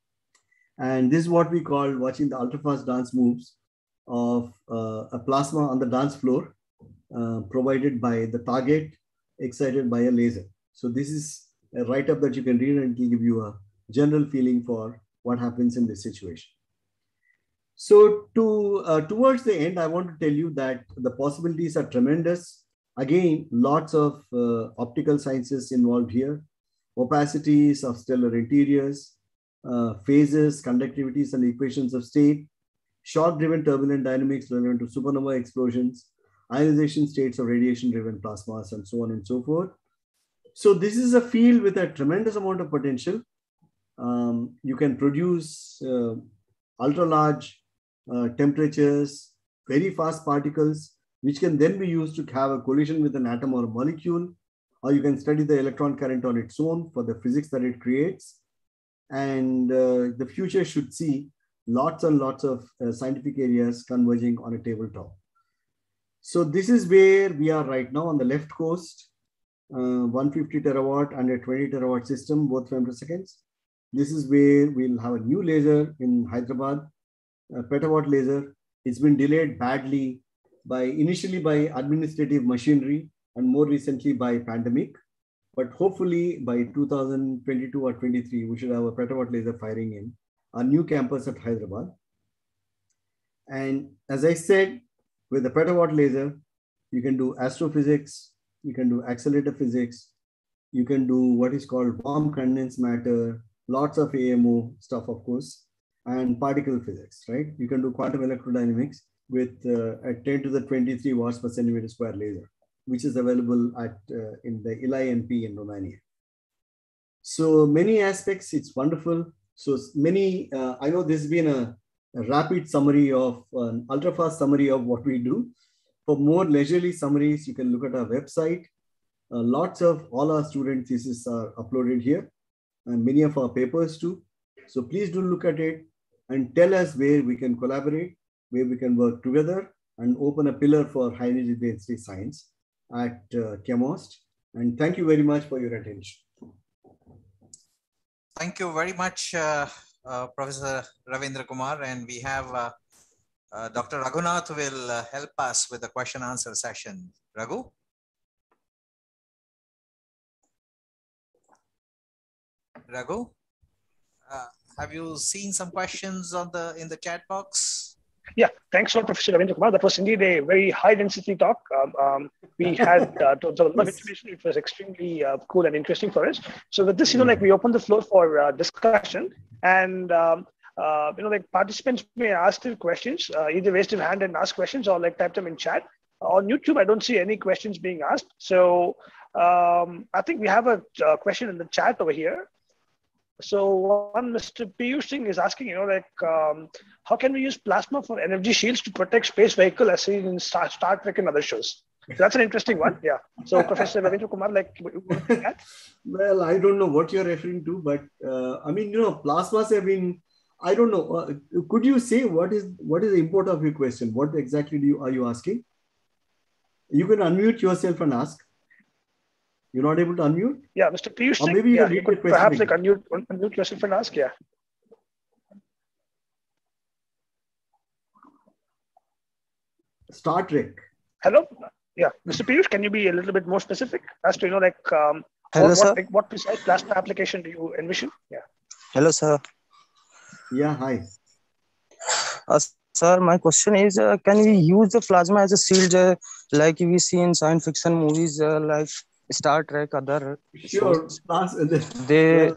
And this is what we call watching the ultra-fast dance moves of a plasma on the dance floor, provided by the target, excited by a laser. So this is a write-up that you can read, and it will give you a general feeling for what happens in this situation. So towards the end, I want to tell you that the possibilities are tremendous. Again, lots of optical sciences involved here, opacities of stellar interiors, phases, conductivities, and equations of state, shock-driven turbulent dynamics relevant to supernova explosions, ionization states of radiation-driven plasmas, and so on and so forth. So this is a field with a tremendous amount of potential. You can produce ultra-large temperatures, very fast particles, which can then be used to have a collision with an atom or a molecule, or you can study the electron current on its own for the physics that it creates. And the future should see lots and lots of scientific areas converging on a tabletop. So this is where we are right now on the left coast, 150 terawatt and a 20 terawatt system, both femtoseconds. This is where we'll have a new laser in Hyderabad, a petawatt laser. It's been delayed badly initially by administrative machinery and more recently by pandemic. But hopefully by 2022 or 23, we should have a petawatt laser firing in our new campus at Hyderabad. And as I said, with the petawatt laser, you can do astrophysics, you can do accelerator physics, you can do what is called warm condensed matter, lots of AMO stuff, of course, and particle physics, right? You can do quantum electrodynamics with a 10 to the 23 watts per centimeter square laser, which is available in the ILAI NP in Romania. So many aspects, it's wonderful. So many, I know this has been a rapid summary of, an ultra-fast summary of what we do. For more leisurely summaries, you can look at our website. Lots of all our student theses are uploaded here, and many of our papers too. So please do look at it and tell us where we can collaborate, where we can work together and open a pillar for high energy density science at CHEMOST. And thank you very much for your attention. Thank you very much, Professor Ravindra Kumar. And we have Dr. Raghunath will help us with the question answer session. Raghu? Raghu, have you seen some questions on in the chat box? Yeah, thanks for Professor Ravindra Kumar. That was indeed a very high density talk. We had a lot of information. It was extremely cool and interesting for us. So with this, we open the floor for discussion, and participants may ask their questions, either raise their hand and ask questions, or type them in chat. On YouTube, I don't see any questions being asked. So I think we have a question in the chat over here. So one, Mr. Piyush Singh is asking, how can we use plasma for energy shields to protect space vehicle as seen in Star Trek and other shows? So that's an interesting one. Yeah. So Professor Ravindra Kumar, well, I don't know what you're referring to, but I mean, plasmas have been, I don't know. Could you say what is the import of your question? What exactly are you asking? You can unmute yourself and ask. You're not able to unmute? Yeah, Mr. Piyush Singh, maybe you could perhaps unmute yourself and ask, yeah. Star Trek. Hello? Yeah, Mr. Piyush, can you be a little bit more specific as to, Hello, sir. What precise plasma application do you envision? Yeah. Hello, sir. Yeah, hi. Sir, my question is, can we use the plasma as a shield, like we see in science fiction movies, like Star Trek, other Sure. shows? They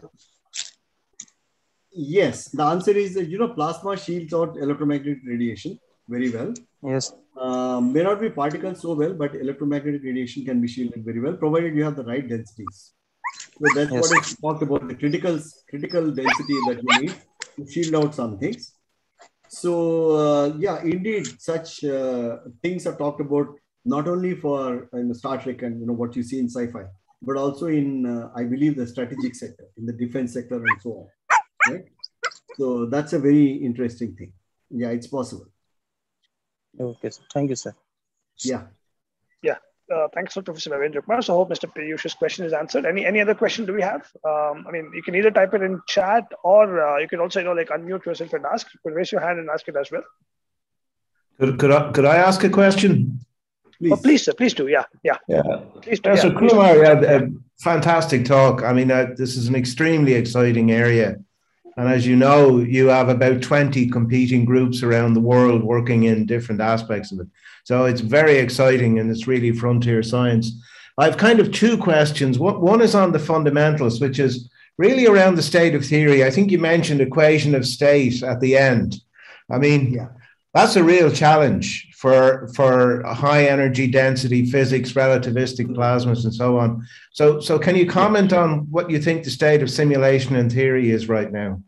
Yes, the answer is that, plasma shields out electromagnetic radiation very well. Yes. May not be particles so well, but electromagnetic radiation can be shielded very well, provided you have the right densities. So that's Yes. what is talked about, the critical density that you need to shield out some things. So yeah, indeed, such things are talked about not only for Star Trek and what you see in sci-fi, but also in, I believe, the strategic sector, in the defense sector and so on. Right? So that's a very interesting thing. Yeah, it's possible. Okay, thank you, sir. Yeah. Yeah. Thanks, Professor Ravindra Kumar. So I hope Mr. Piyush's question is answered. Any other question do we have? I mean, you can either type it in chat or you can also, unmute yourself and ask. You can raise your hand and ask it as well. Could I ask a question? Please. Oh, please, sir. Please do. Yeah. Please do. So Kumar, a fantastic talk. I mean, this is an extremely exciting area. And as you know, you have about 20 competing groups around the world working in different aspects of it. So it's very exciting and it's really frontier science. I've kind of two questions. One is on the fundamentals, which is really around the state of theory. I think you mentioned equation of state at the end. I mean, that's a real challenge for high energy density physics, relativistic plasmas, and so on. So can you comment on what you think the state of simulation and theory is right now?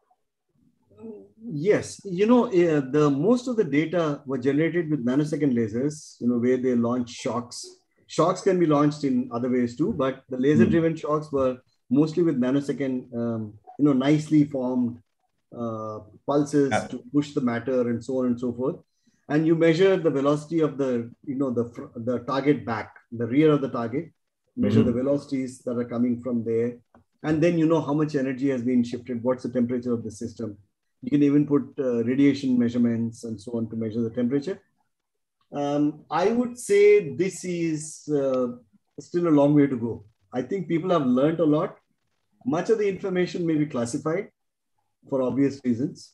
Yes, the most of the data were generated with nanosecond lasers, where they launch shocks. Shocks can be launched in other ways too, but the laser-driven shocks were mostly with nanosecond, nicely formed pulses to push the matter and so on and so forth. And you measure the velocity of the target back, the rear of the target, measure the velocities that are coming from there. And then you know how much energy has been shifted, what's the temperature of the system. You can even put radiation measurements and so on to measure the temperature. I would say this is still a long way to go. I think people have learned a lot. Much of the information may be classified for obvious reasons.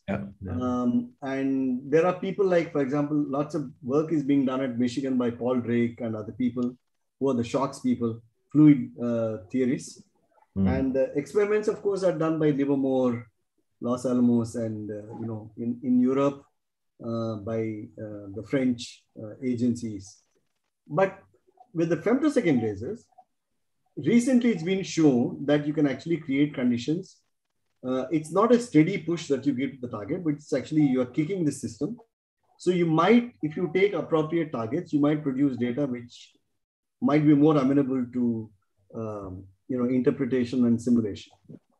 And there are people like, for example, lots of work is being done at Michigan by Paul Drake and other people who are the shocks people, fluid theorists. And the experiments, of course, are done by Livermore, Los Alamos, and in Europe by the French agencies. But with the femtosecond lasers, recently it's been shown that you can actually create conditions. It's not a steady push that you give to the target, but it's actually you are kicking the system. So you might, if you take appropriate targets, you might produce data which might be more amenable to interpretation and simulation.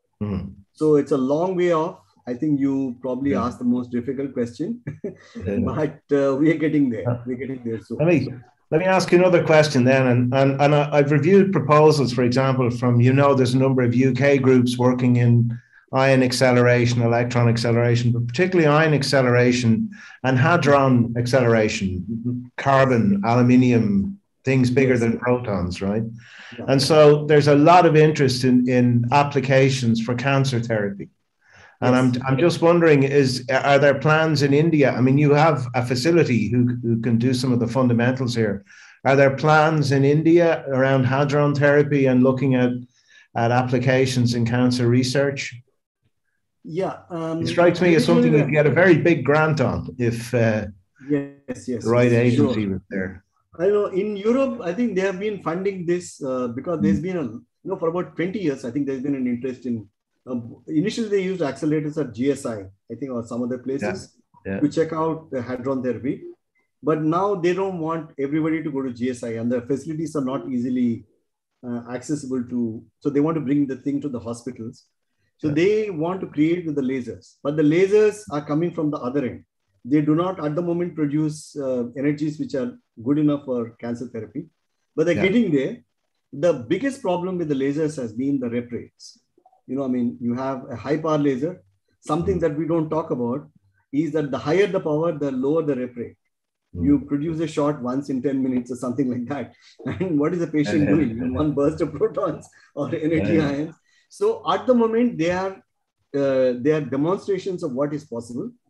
So it's a long way off. I think you probably asked the most difficult question, but we are getting there. We're getting there. So let me ask you another question then. And I've reviewed proposals, for example, from, there's a number of UK groups working in ion acceleration, electron acceleration, but particularly ion acceleration and hadron acceleration, carbon, aluminium, things bigger than protons, right? And so there's a lot of interest in applications for cancer therapy. And I'm just wondering, are there plans in India? I mean, you have a facility who can do some of the fundamentals here. Are there plans in India around hadron therapy and looking at applications in cancer research? Yeah. It strikes me as something you'd get a very big grant on if the right agency was there. I know in Europe, I think they have been funding this because there's been for about 20 years, I think there's been an interest in, initially they used accelerators at GSI, I think, or some other places to check out the hadron therapy. But now they don't want everybody to go to GSI and the facilities are not easily accessible to, so they want to bring the thing to the hospitals. So they want to create with the lasers, but the lasers are coming from the other end. They do not at the moment produce energies which are good enough for cancer therapy, but they're getting there. The biggest problem with the lasers has been the rep rates. You have a high power laser. Something that we don't talk about is that the higher the power, the lower the rep rate. You produce a shot once in 10 minutes or something like that. And what is the patient doing? One burst of protons or energy ions. So at the moment, they are demonstrations of what is possible.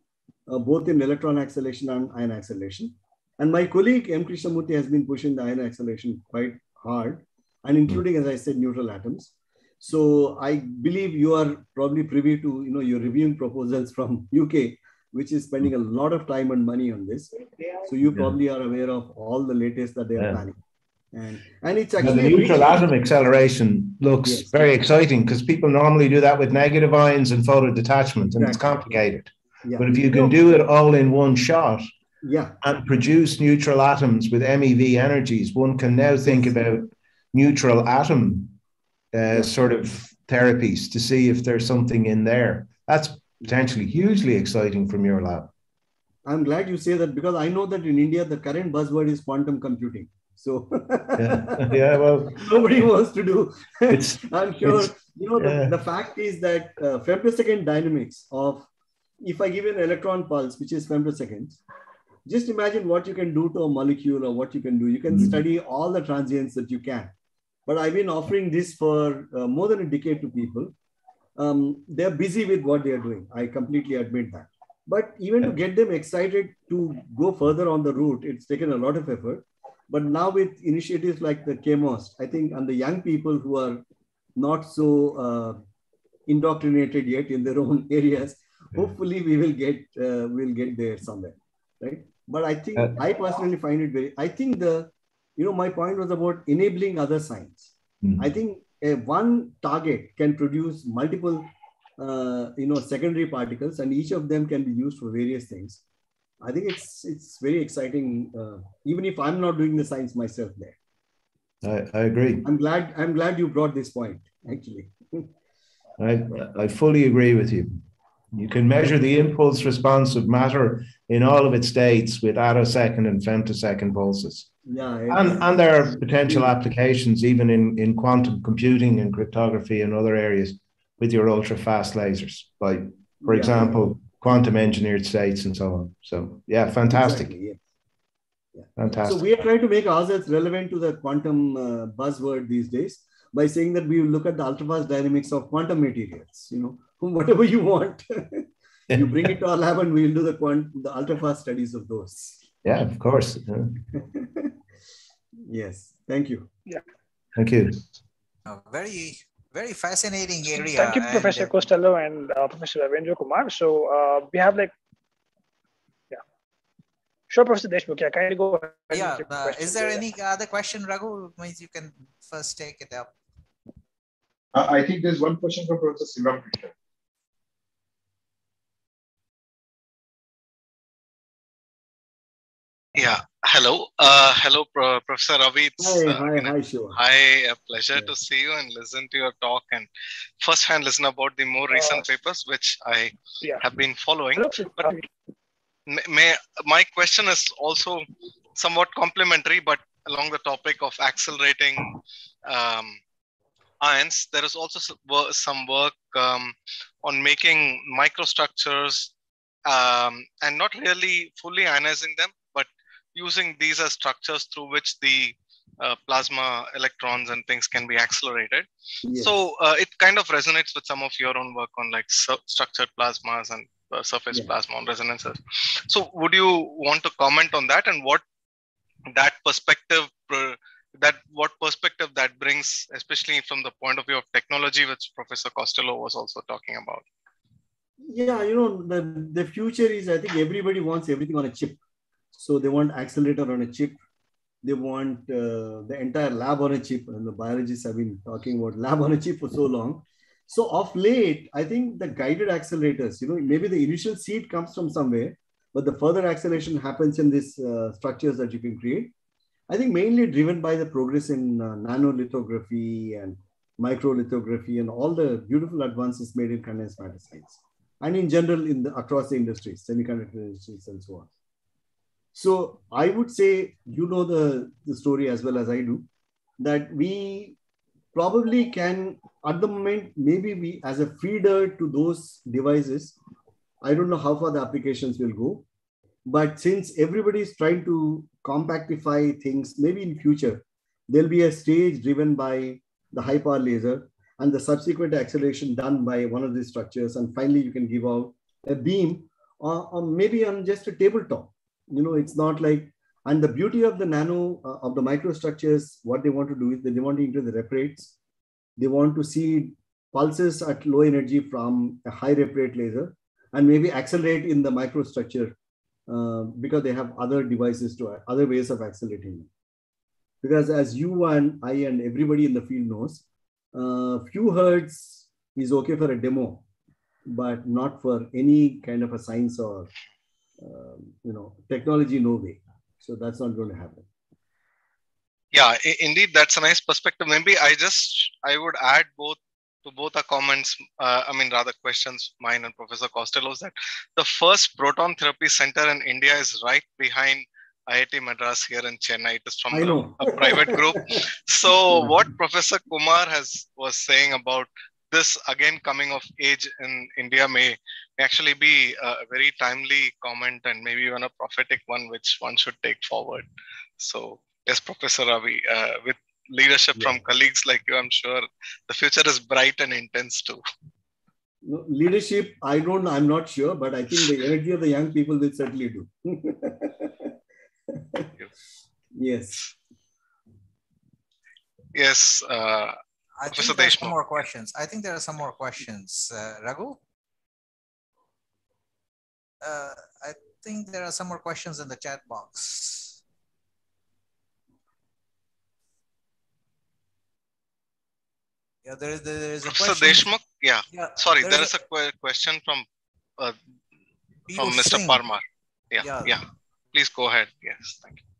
both in electron acceleration and ion acceleration. And my colleague M. Krishnamurthy has been pushing the ion acceleration quite hard, and including, as I said, neutral atoms. So I believe you are probably privy to, you're reviewing proposals from UK, which is spending a lot of time and money on this. So you probably are aware of all the latest that they are planning. And it's actually the neutral atom acceleration looks very exciting, because people normally do that with negative ions and photo detachment, and it's complicated. But if you can do it all in one shot and produce neutral atoms with MEV energies, one can now think about neutral atom sort of therapies to see if there's something in there. That's potentially hugely exciting from your lab. I'm glad you say that, because I know that in India, the current buzzword is quantum computing. So well, nobody wants to do. I'm sure, the fact is that femtosecond dynamics of, if I give you an electron pulse, which is femtoseconds, just imagine what you can do to a molecule, or what you can do. You can study all the transients that you can. But I've been offering this for more than a decade to people. They're busy with what they're doing. I completely admit that. But even to get them excited to go further on the route, it's taken a lot of effort. But now with initiatives like the KMOST, I think, and the young people who are not so indoctrinated yet in their own areas, hopefully we will get we'll get there somewhere, right? But I think I personally find it very. I think my point was about enabling other science. I think one target can produce multiple secondary particles, and each of them can be used for various things. I think it's very exciting, even if I'm not doing the science myself there. I agree. I'm glad you brought this point, actually. I fully agree with you. You can measure the impulse response of matter in all of its states with attosecond and femtosecond pulses. And there are potential applications even in quantum computing and cryptography and other areas with your ultra-fast lasers, for example, quantum engineered states and so on. So fantastic. Exactly, Fantastic. So we are trying to make ourselves relevant to the quantum buzzword these days by saying that we will look at the ultra-fast dynamics of quantum materials, whatever you want. You bring it to our lab and we'll do the ultra-fast studies of those. Yeah, of course. Yes, thank you. Yeah. Thank you. Very, very fascinating area. Thank you, Professor Costello and Professor Ravindra Kumar. So we have sure, Professor Deshmukh, kindly go ahead. Is there any other question, Raghu? Means you can first take it up. I think there's one question from Professor Sivakrishnan. Yeah. Hello. Hello, Professor Ravi. Hi, Shiva. Hi, a pleasure to see you and listen to your talk and firsthand listen about the more recent papers, which I have been following. But my question is also somewhat complementary, but along the topic of accelerating ions. There is also some work on making microstructures and not really fully ionizing them, but using these as structures through which the plasma electrons and things can be accelerated. Yes. So it kind of resonates with some of your own work on like structured plasmas and surface plasma on resonances. So would you want to comment on that and what that perspective, what perspective that brings, especially from the point of view of technology, which Professor Costello was also talking about? Yeah, the future is, I think everybody wants everything on a chip. So they want accelerator on a chip. They want the entire lab on a chip. And the biologists have been talking about lab on a chip for so long. So of late, I think the guided accelerators, maybe the initial seed comes from somewhere, but the further acceleration happens in these structures that you can create. I think mainly driven by the progress in nanolithography and microlithography and all the beautiful advances made in condensed matter science. And in general, across the industries, semiconductor industries and so on. So I would say, the story as well as I do, that we probably can, at the moment, maybe we as a feeder to those devices, I don't know how far the applications will go, but since everybody is trying to compactify things, maybe in future, there'll be a stage driven by the high power laser and the subsequent acceleration done by one of these structures. And finally, you can give out a beam or maybe on just a tabletop. It's not like, and the beauty of the nano, of the microstructures, what they want to do is that they want to increase the rep rates. They want to see pulses at low energy from a high rep rate laser and maybe accelerate in the microstructure because they have other devices other ways of accelerating. Because as you and I and everybody in the field knows, few hertz is okay for a demo, but not for any kind of a science or technology, no way. So that's not going to happen. Yeah, indeed, that's a nice perspective. Maybe I would add to both our comments, rather questions, mine and Professor Costello's, that the first proton therapy center in India is right behind IIT Madras here in Chennai. It is from a private group. So what Professor Kumar was saying about this again coming of age in India may actually be a very timely comment and maybe even a prophetic one which one should take forward. So yes, Professor Ravi, with leadership from colleagues like you, I'm sure the future is bright and intense too. No, leadership, I'm not sure, but I think the energy of the young people will certainly do. Yes. Yes. I think there are some more questions. I think there are some more questions. Raghu? I think there are some more questions in the chat box. Yeah, there is a question. Professor Deshmukh? Yeah. Sorry, there is a question from Mr. Parmar. Yeah. Please go ahead. Yes, thank you.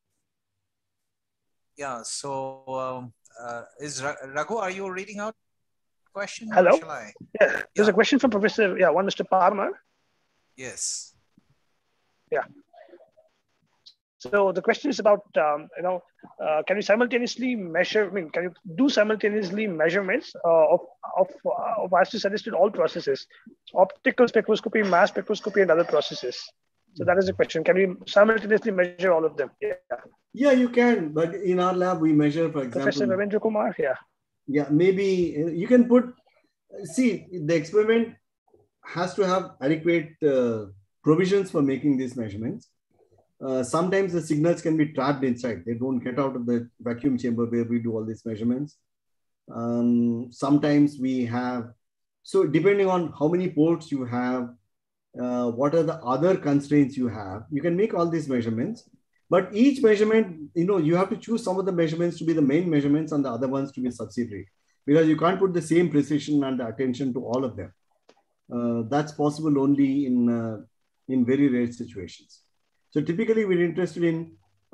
Yeah, so is Raghu, are you reading out the question? Hello? Shall I? Yeah, there's a question from Professor, one Mr. Parmar. Yes. Yeah. So the question is about, can you simultaneously measure, can you do simultaneously measurements of as you suggested, all processes, optical spectroscopy, mass spectroscopy, and other processes? So that is the question. Can we simultaneously measure all of them? Yeah, you can. But in our lab, we measure, for example. Professor Ravindra Kumar, Yeah, maybe you can see, the experiment has to have adequate provisions for making these measurements. Sometimes the signals can be trapped inside. They don't get out of the vacuum chamber where we do all these measurements. Sometimes we have, so depending on how many ports you have, what are the other constraints you have, you can make all these measurements. But each measurement, you have to choose some of the measurements to be the main measurements and the other ones to be subsidiary, because you can't put the same precision and attention to all of them. That's possible only in very rare situations. So typically we're interested in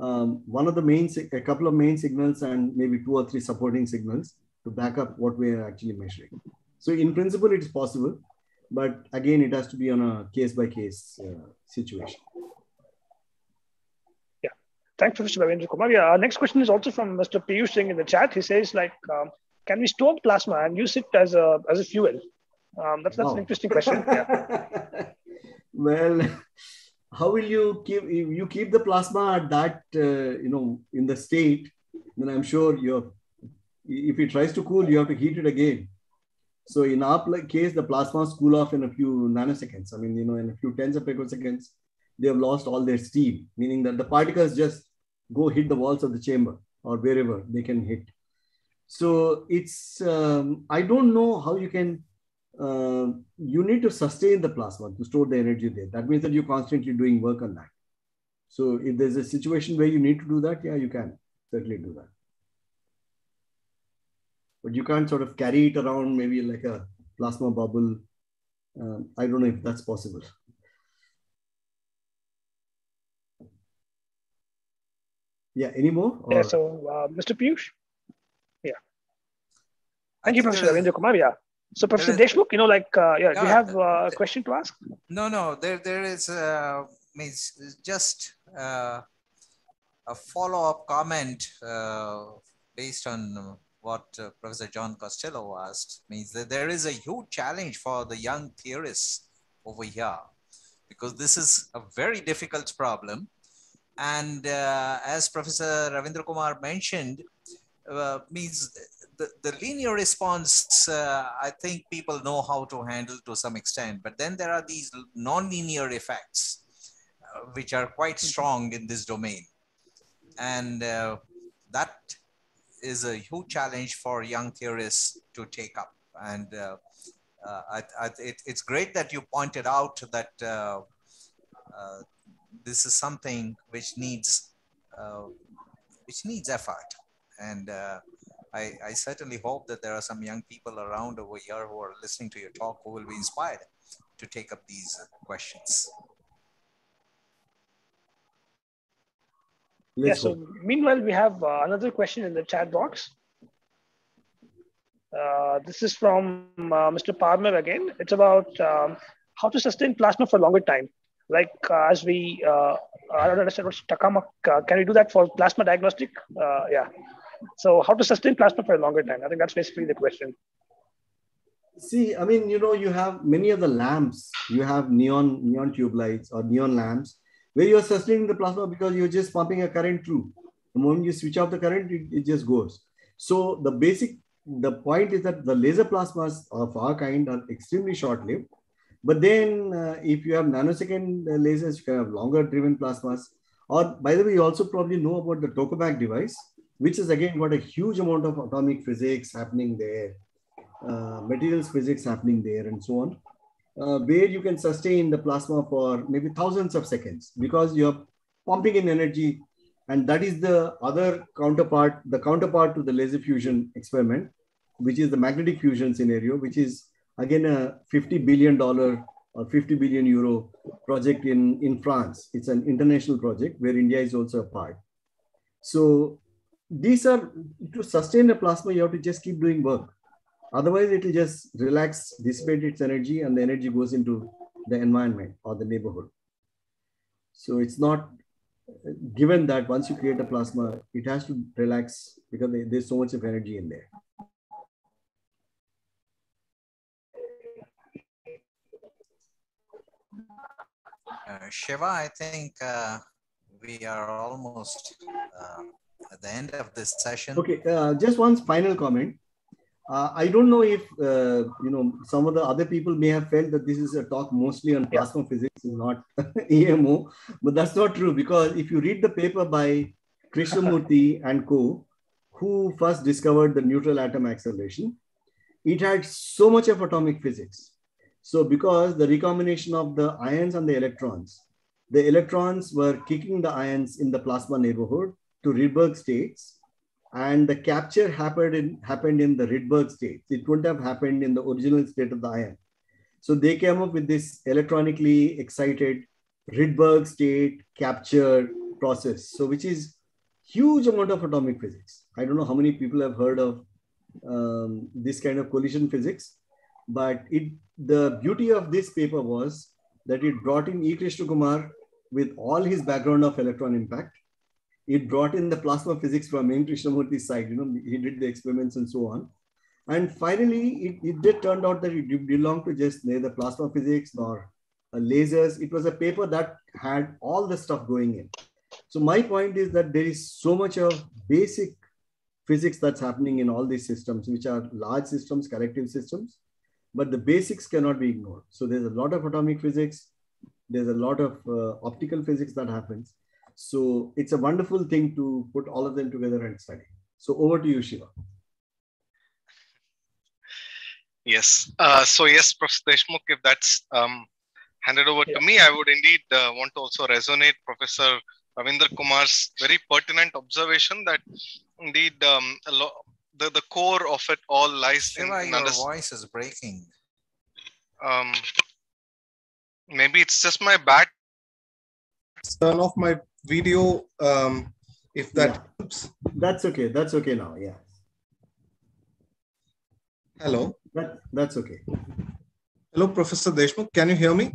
a couple of main signals and maybe 2 or 3 supporting signals to back up what we're actually measuring. So in principle, it is possible, but again, it has to be on a case-by-case situation. Yeah, thanks, Professor Ravindra Kumar. Yeah, our next question is also from Mr. Piyush Singh in the chat. He says, can we store plasma and use it as a fuel? That's an interesting question. Yeah. Well, how will you keep the plasma at that, in the state? Then I'm sure if it tries to cool, you have to heat it again. So in our case, the plasmas cool off in a few nanoseconds. In a few tens of picoseconds, they have lost all their steam, meaning that the particles just go hit the walls of the chamber or wherever they can hit. So it's, I don't know how you can, you need to sustain the plasma to store the energy there. That means that you're constantly doing work on that. So if there's a situation where you need to do that, yeah, you can certainly do that. But you can't sort of carry it around maybe like a plasma bubble. I don't know if that's possible. Yeah, any more? Or? Yeah, so Mr. Piyush? Yeah. Thank you, Professor Ravindra Kumar. Yeah. So Professor Deshmukh, do you have a question to ask? No, there is just a follow-up comment based on what Professor John Costello asked. Means that there is a huge challenge for the young theorists over here, because this is a very difficult problem. And as Professor Ravindra Kumar mentioned, means the linear response, I think people know how to handle to some extent, but then there are these non-linear effects, which are quite strong in this domain. And that is a huge challenge for young theorists to take up. And it's great that you pointed out that this is something which needs effort. And I certainly hope that there are some young people around over here who are listening to your talk who will be inspired to take up these questions. Yes. So meanwhile, we have another question in the chat box. This is from Mr. Parmer again. It's about how to sustain plasma for longer time. Like as we, I don't understand what's Takama. Can we do that for plasma diagnostic? Yeah. So how to sustain plasma for a longer time? I think that's basically the question. See, I mean, you know, you have many of the lamps. You have neon tube lights or neon lamps where you're sustaining the plasma because you're just pumping a current through. The moment you switch off the current, it just goes. So the point is that the laser plasmas of our kind are extremely short-lived. But then if you have nanosecond lasers, you can have longer driven plasmas. Or by the way, you also probably know about the tokamak device, which is again got a huge amount of atomic physics happening there, materials physics happening there, and so on, where you can sustain the plasma for maybe thousands of seconds because you're pumping in energy. And that is the other counterpart, to the laser fusion experiment, which is the magnetic fusion scenario, which is again a $50 billion or 50 billion euro project in France. It's an international project where India is also a part. So these are, to sustain the plasma, you have to just keep doing work. Otherwise, it will just relax, dissipate its energy, and the energy goes into the environment or the neighborhood. So it's not given that once you create a plasma, it has to relax because there's so much of energy in there. Shiva, I think we are almost at the end of this session. Okay, just one final comment. I don't know if some of the other people may have felt that this is a talk mostly on plasma physics and not EMO, but that's not true, because if you read the paper by Krishnamurti and co, who first discovered the neutral atom acceleration, it had so much of atomic physics. So because the recombination of the ions and the electrons were kicking the ions in the plasma neighborhood to Rydberg states, and the capture happened in the Rydberg state. It wouldn't have happened in the original state of the ion. So they came up with this electronically excited Rydberg state capture process. So which is huge amount of atomic physics. I don't know how many people have heard of this kind of collision physics, but the beauty of this paper was that it brought in E. Krishnakumar with all his background of electron impact. It brought in the plasma physics from M. Krishnamurti's side. He did the experiments and so on. And finally, it did turn out that it belonged to just neither plasma physics nor lasers. It was a paper that had all the stuff going in. So my point is that there is so much of basic physics that's happening in all these systems, which are large systems, collective systems, but the basics cannot be ignored. So there's a lot of atomic physics. There's a lot of optical physics that happens. So it's a wonderful thing to put all of them together and study. So over to you, Shiva. Yes. So yes, Professor Deshmukh, if that's handed over to me, I would indeed want to also resonate Professor Ravindra Kumar's very pertinent observation that indeed the core of it all lies Shiva, in your voice is breaking. Maybe it's just my bad. Turn off my video if that helps. That's okay. That's okay now. Yeah. Hello. That's okay. Hello, Professor Deshmukh. Can you hear me?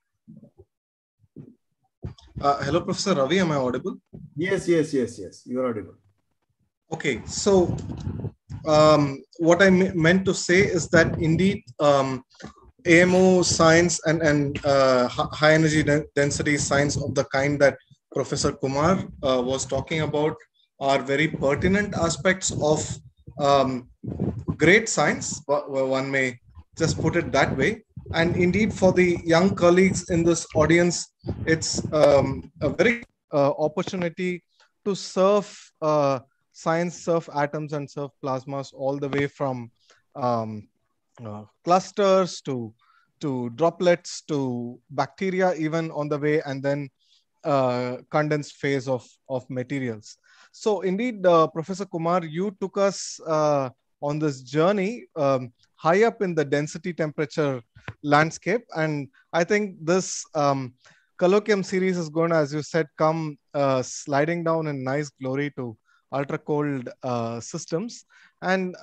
Hello, Professor Ravi. Am I audible? Yes. You're audible. Okay. So what I meant to say is that indeed AMO science and high energy density science of the kind that Professor Kumar was talking about are very pertinent aspects of great science, one may just put it that way. And indeed, for the young colleagues in this audience, it's a very opportunity to serve science, serve atoms and serve plasmas all the way from clusters to droplets to bacteria even on the way, and then condensed phase of materials. So indeed, Professor Kumar, you took us on this journey high up in the density temperature landscape. And I think this colloquium series is going to, as you said, come sliding down in nice glory to ultra cold systems. And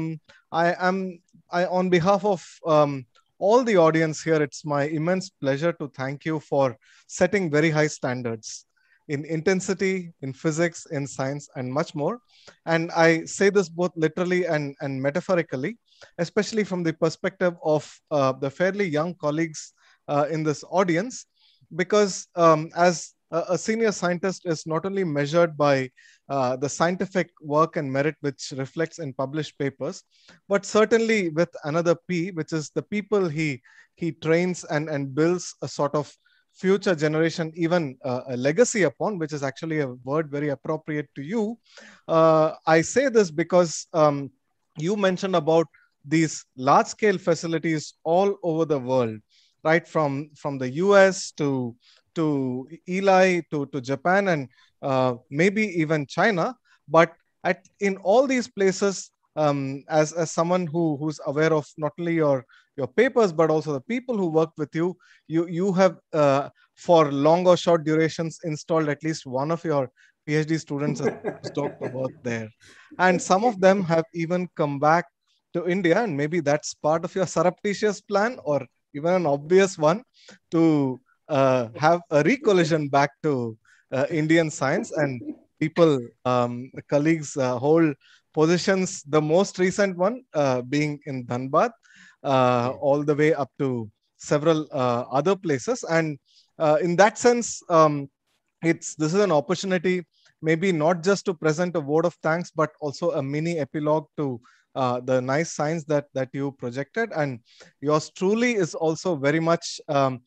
on behalf of all the audience here, it's my immense pleasure to thank you for setting very high standards in intensity, in physics, in science, and much more. And I say this both literally and metaphorically, especially from the perspective of the fairly young colleagues in this audience, because as a senior scientist is not only measured by the scientific work and merit which reflects in published papers, but certainly with another P, which is the people he trains and builds a sort of future generation, even a legacy upon, which is actually a word very appropriate to you. I say this because you mentioned about these large-scale facilities all over the world, right? From the US to Eli to Japan and maybe even China. But in all these places, as someone who's aware of not only your papers, but also the people who work with you, you have for long or short durations installed at least one of your PhD students as Dr. work there. And some of them have even come back to India, and maybe that's part of your surreptitious plan or even an obvious one to have a recollision back to Indian science. And people, colleagues hold positions, the most recent one being in Dhanbad, all the way up to several other places. And in that sense, this is an opportunity maybe not just to present a word of thanks, but also a mini epilogue to the nice science that you projected. And yours truly is also very much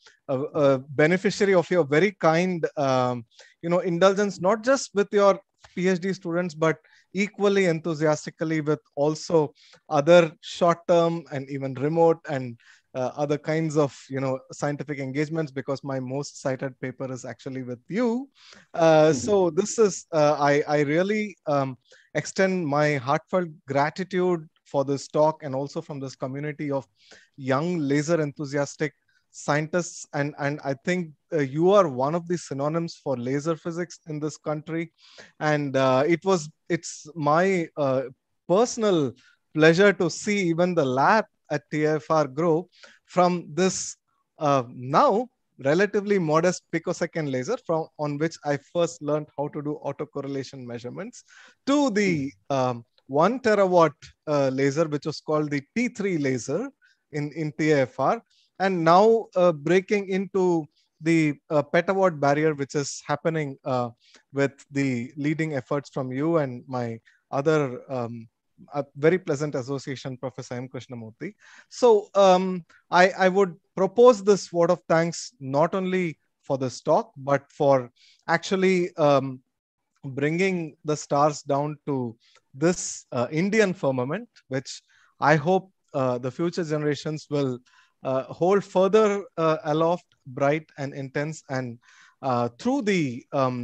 a beneficiary of your very kind indulgence, not just with your PhD students, but equally enthusiastically with also other short-term and even remote and other kinds of scientific engagements, because my most cited paper is actually with you. So this is I really extend my heartfelt gratitude for this talk, and also from this community of young laser enthusiastic scientists. And I think you are one of the synonyms for laser physics in this country. And it's my personal pleasure to see even the lab at TIFR grow from this now relatively modest picosecond laser on which I first learned how to do autocorrelation measurements, to the 1 terawatt laser, which was called the T3 laser in TIFR, and now breaking into the petawatt barrier, which is happening with the leading efforts from you and my other a very pleasant association, Professor M. Krishnamurthy. So I would propose this word of thanks not only for this talk, but for actually bringing the stars down to this Indian firmament, which I hope the future generations will hold further aloft, bright and intense. And through the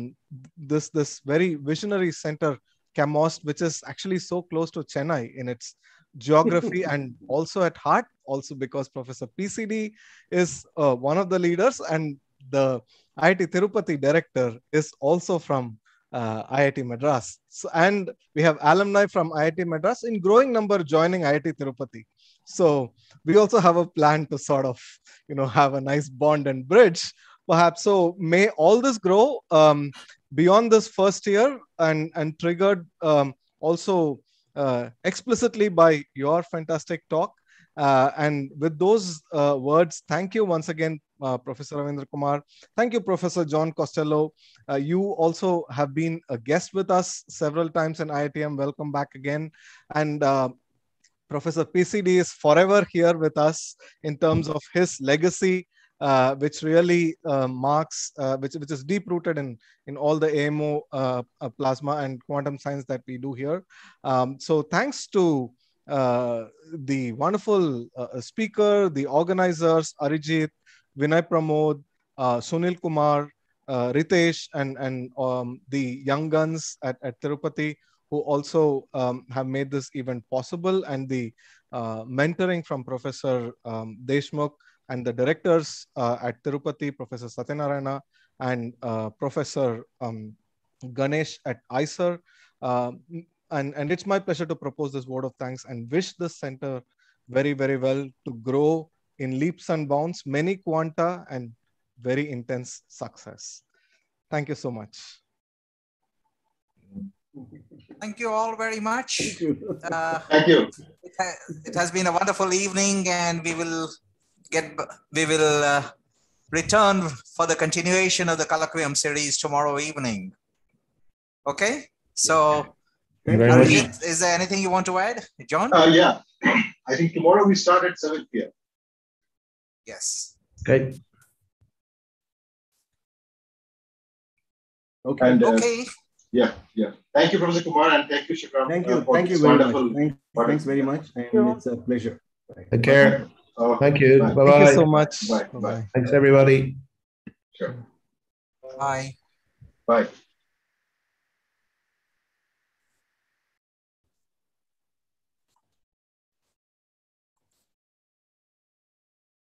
this very visionary center, CHEMOST, which is actually so close to Chennai in its geography and also at heart, also because Professor PCD is one of the leaders, and the IIT Tirupati director is also from IIT Madras. So, and we have alumni from IIT Madras in growing number joining IIT Tirupati. So we also have a plan to sort of, have a nice bond and bridge, perhaps. So may all this grow beyond this first year and triggered also explicitly by your fantastic talk. And with those words, thank you once again, Professor Ravindra Kumar. Thank you, Professor John Costello. You also have been a guest with us several times in IITM. Welcome back again. And Professor PCD is forever here with us in terms of his legacy, which really marks, which is deep rooted in all the AMO plasma and quantum science that we do here. So thanks to the wonderful speaker, the organizers, Arijit, Vinay Pramod, Sunil Kumar, Ritesh, and the young guns at Tirupati, who also have made this event possible, and the mentoring from Professor Deshmukh and the directors at Tirupati, Professor Satyanarayana and Professor Ganesh at ICER. And it's my pleasure to propose this vote of thanks and wish the center very, very well to grow in leaps and bounds, many quanta and very intense success. Thank you so much. Thank you all very much. Thank you. It has been a wonderful evening, and we will return for the continuation of the Colloquium series tomorrow evening. Okay, so Arijit, is there anything you want to add, John? Yeah, I think tomorrow we start at 7 p.m. Yes. Okay. Okay. And, okay. Yeah. Thank you, Professor Kumar, and thank you, Shikram. Thank you very much. Thanks very much, and it's a pleasure. Take care. Thank you. Bye. Bye-bye. Thank you so much. Bye. Thanks, everybody. Sure. Bye. Bye.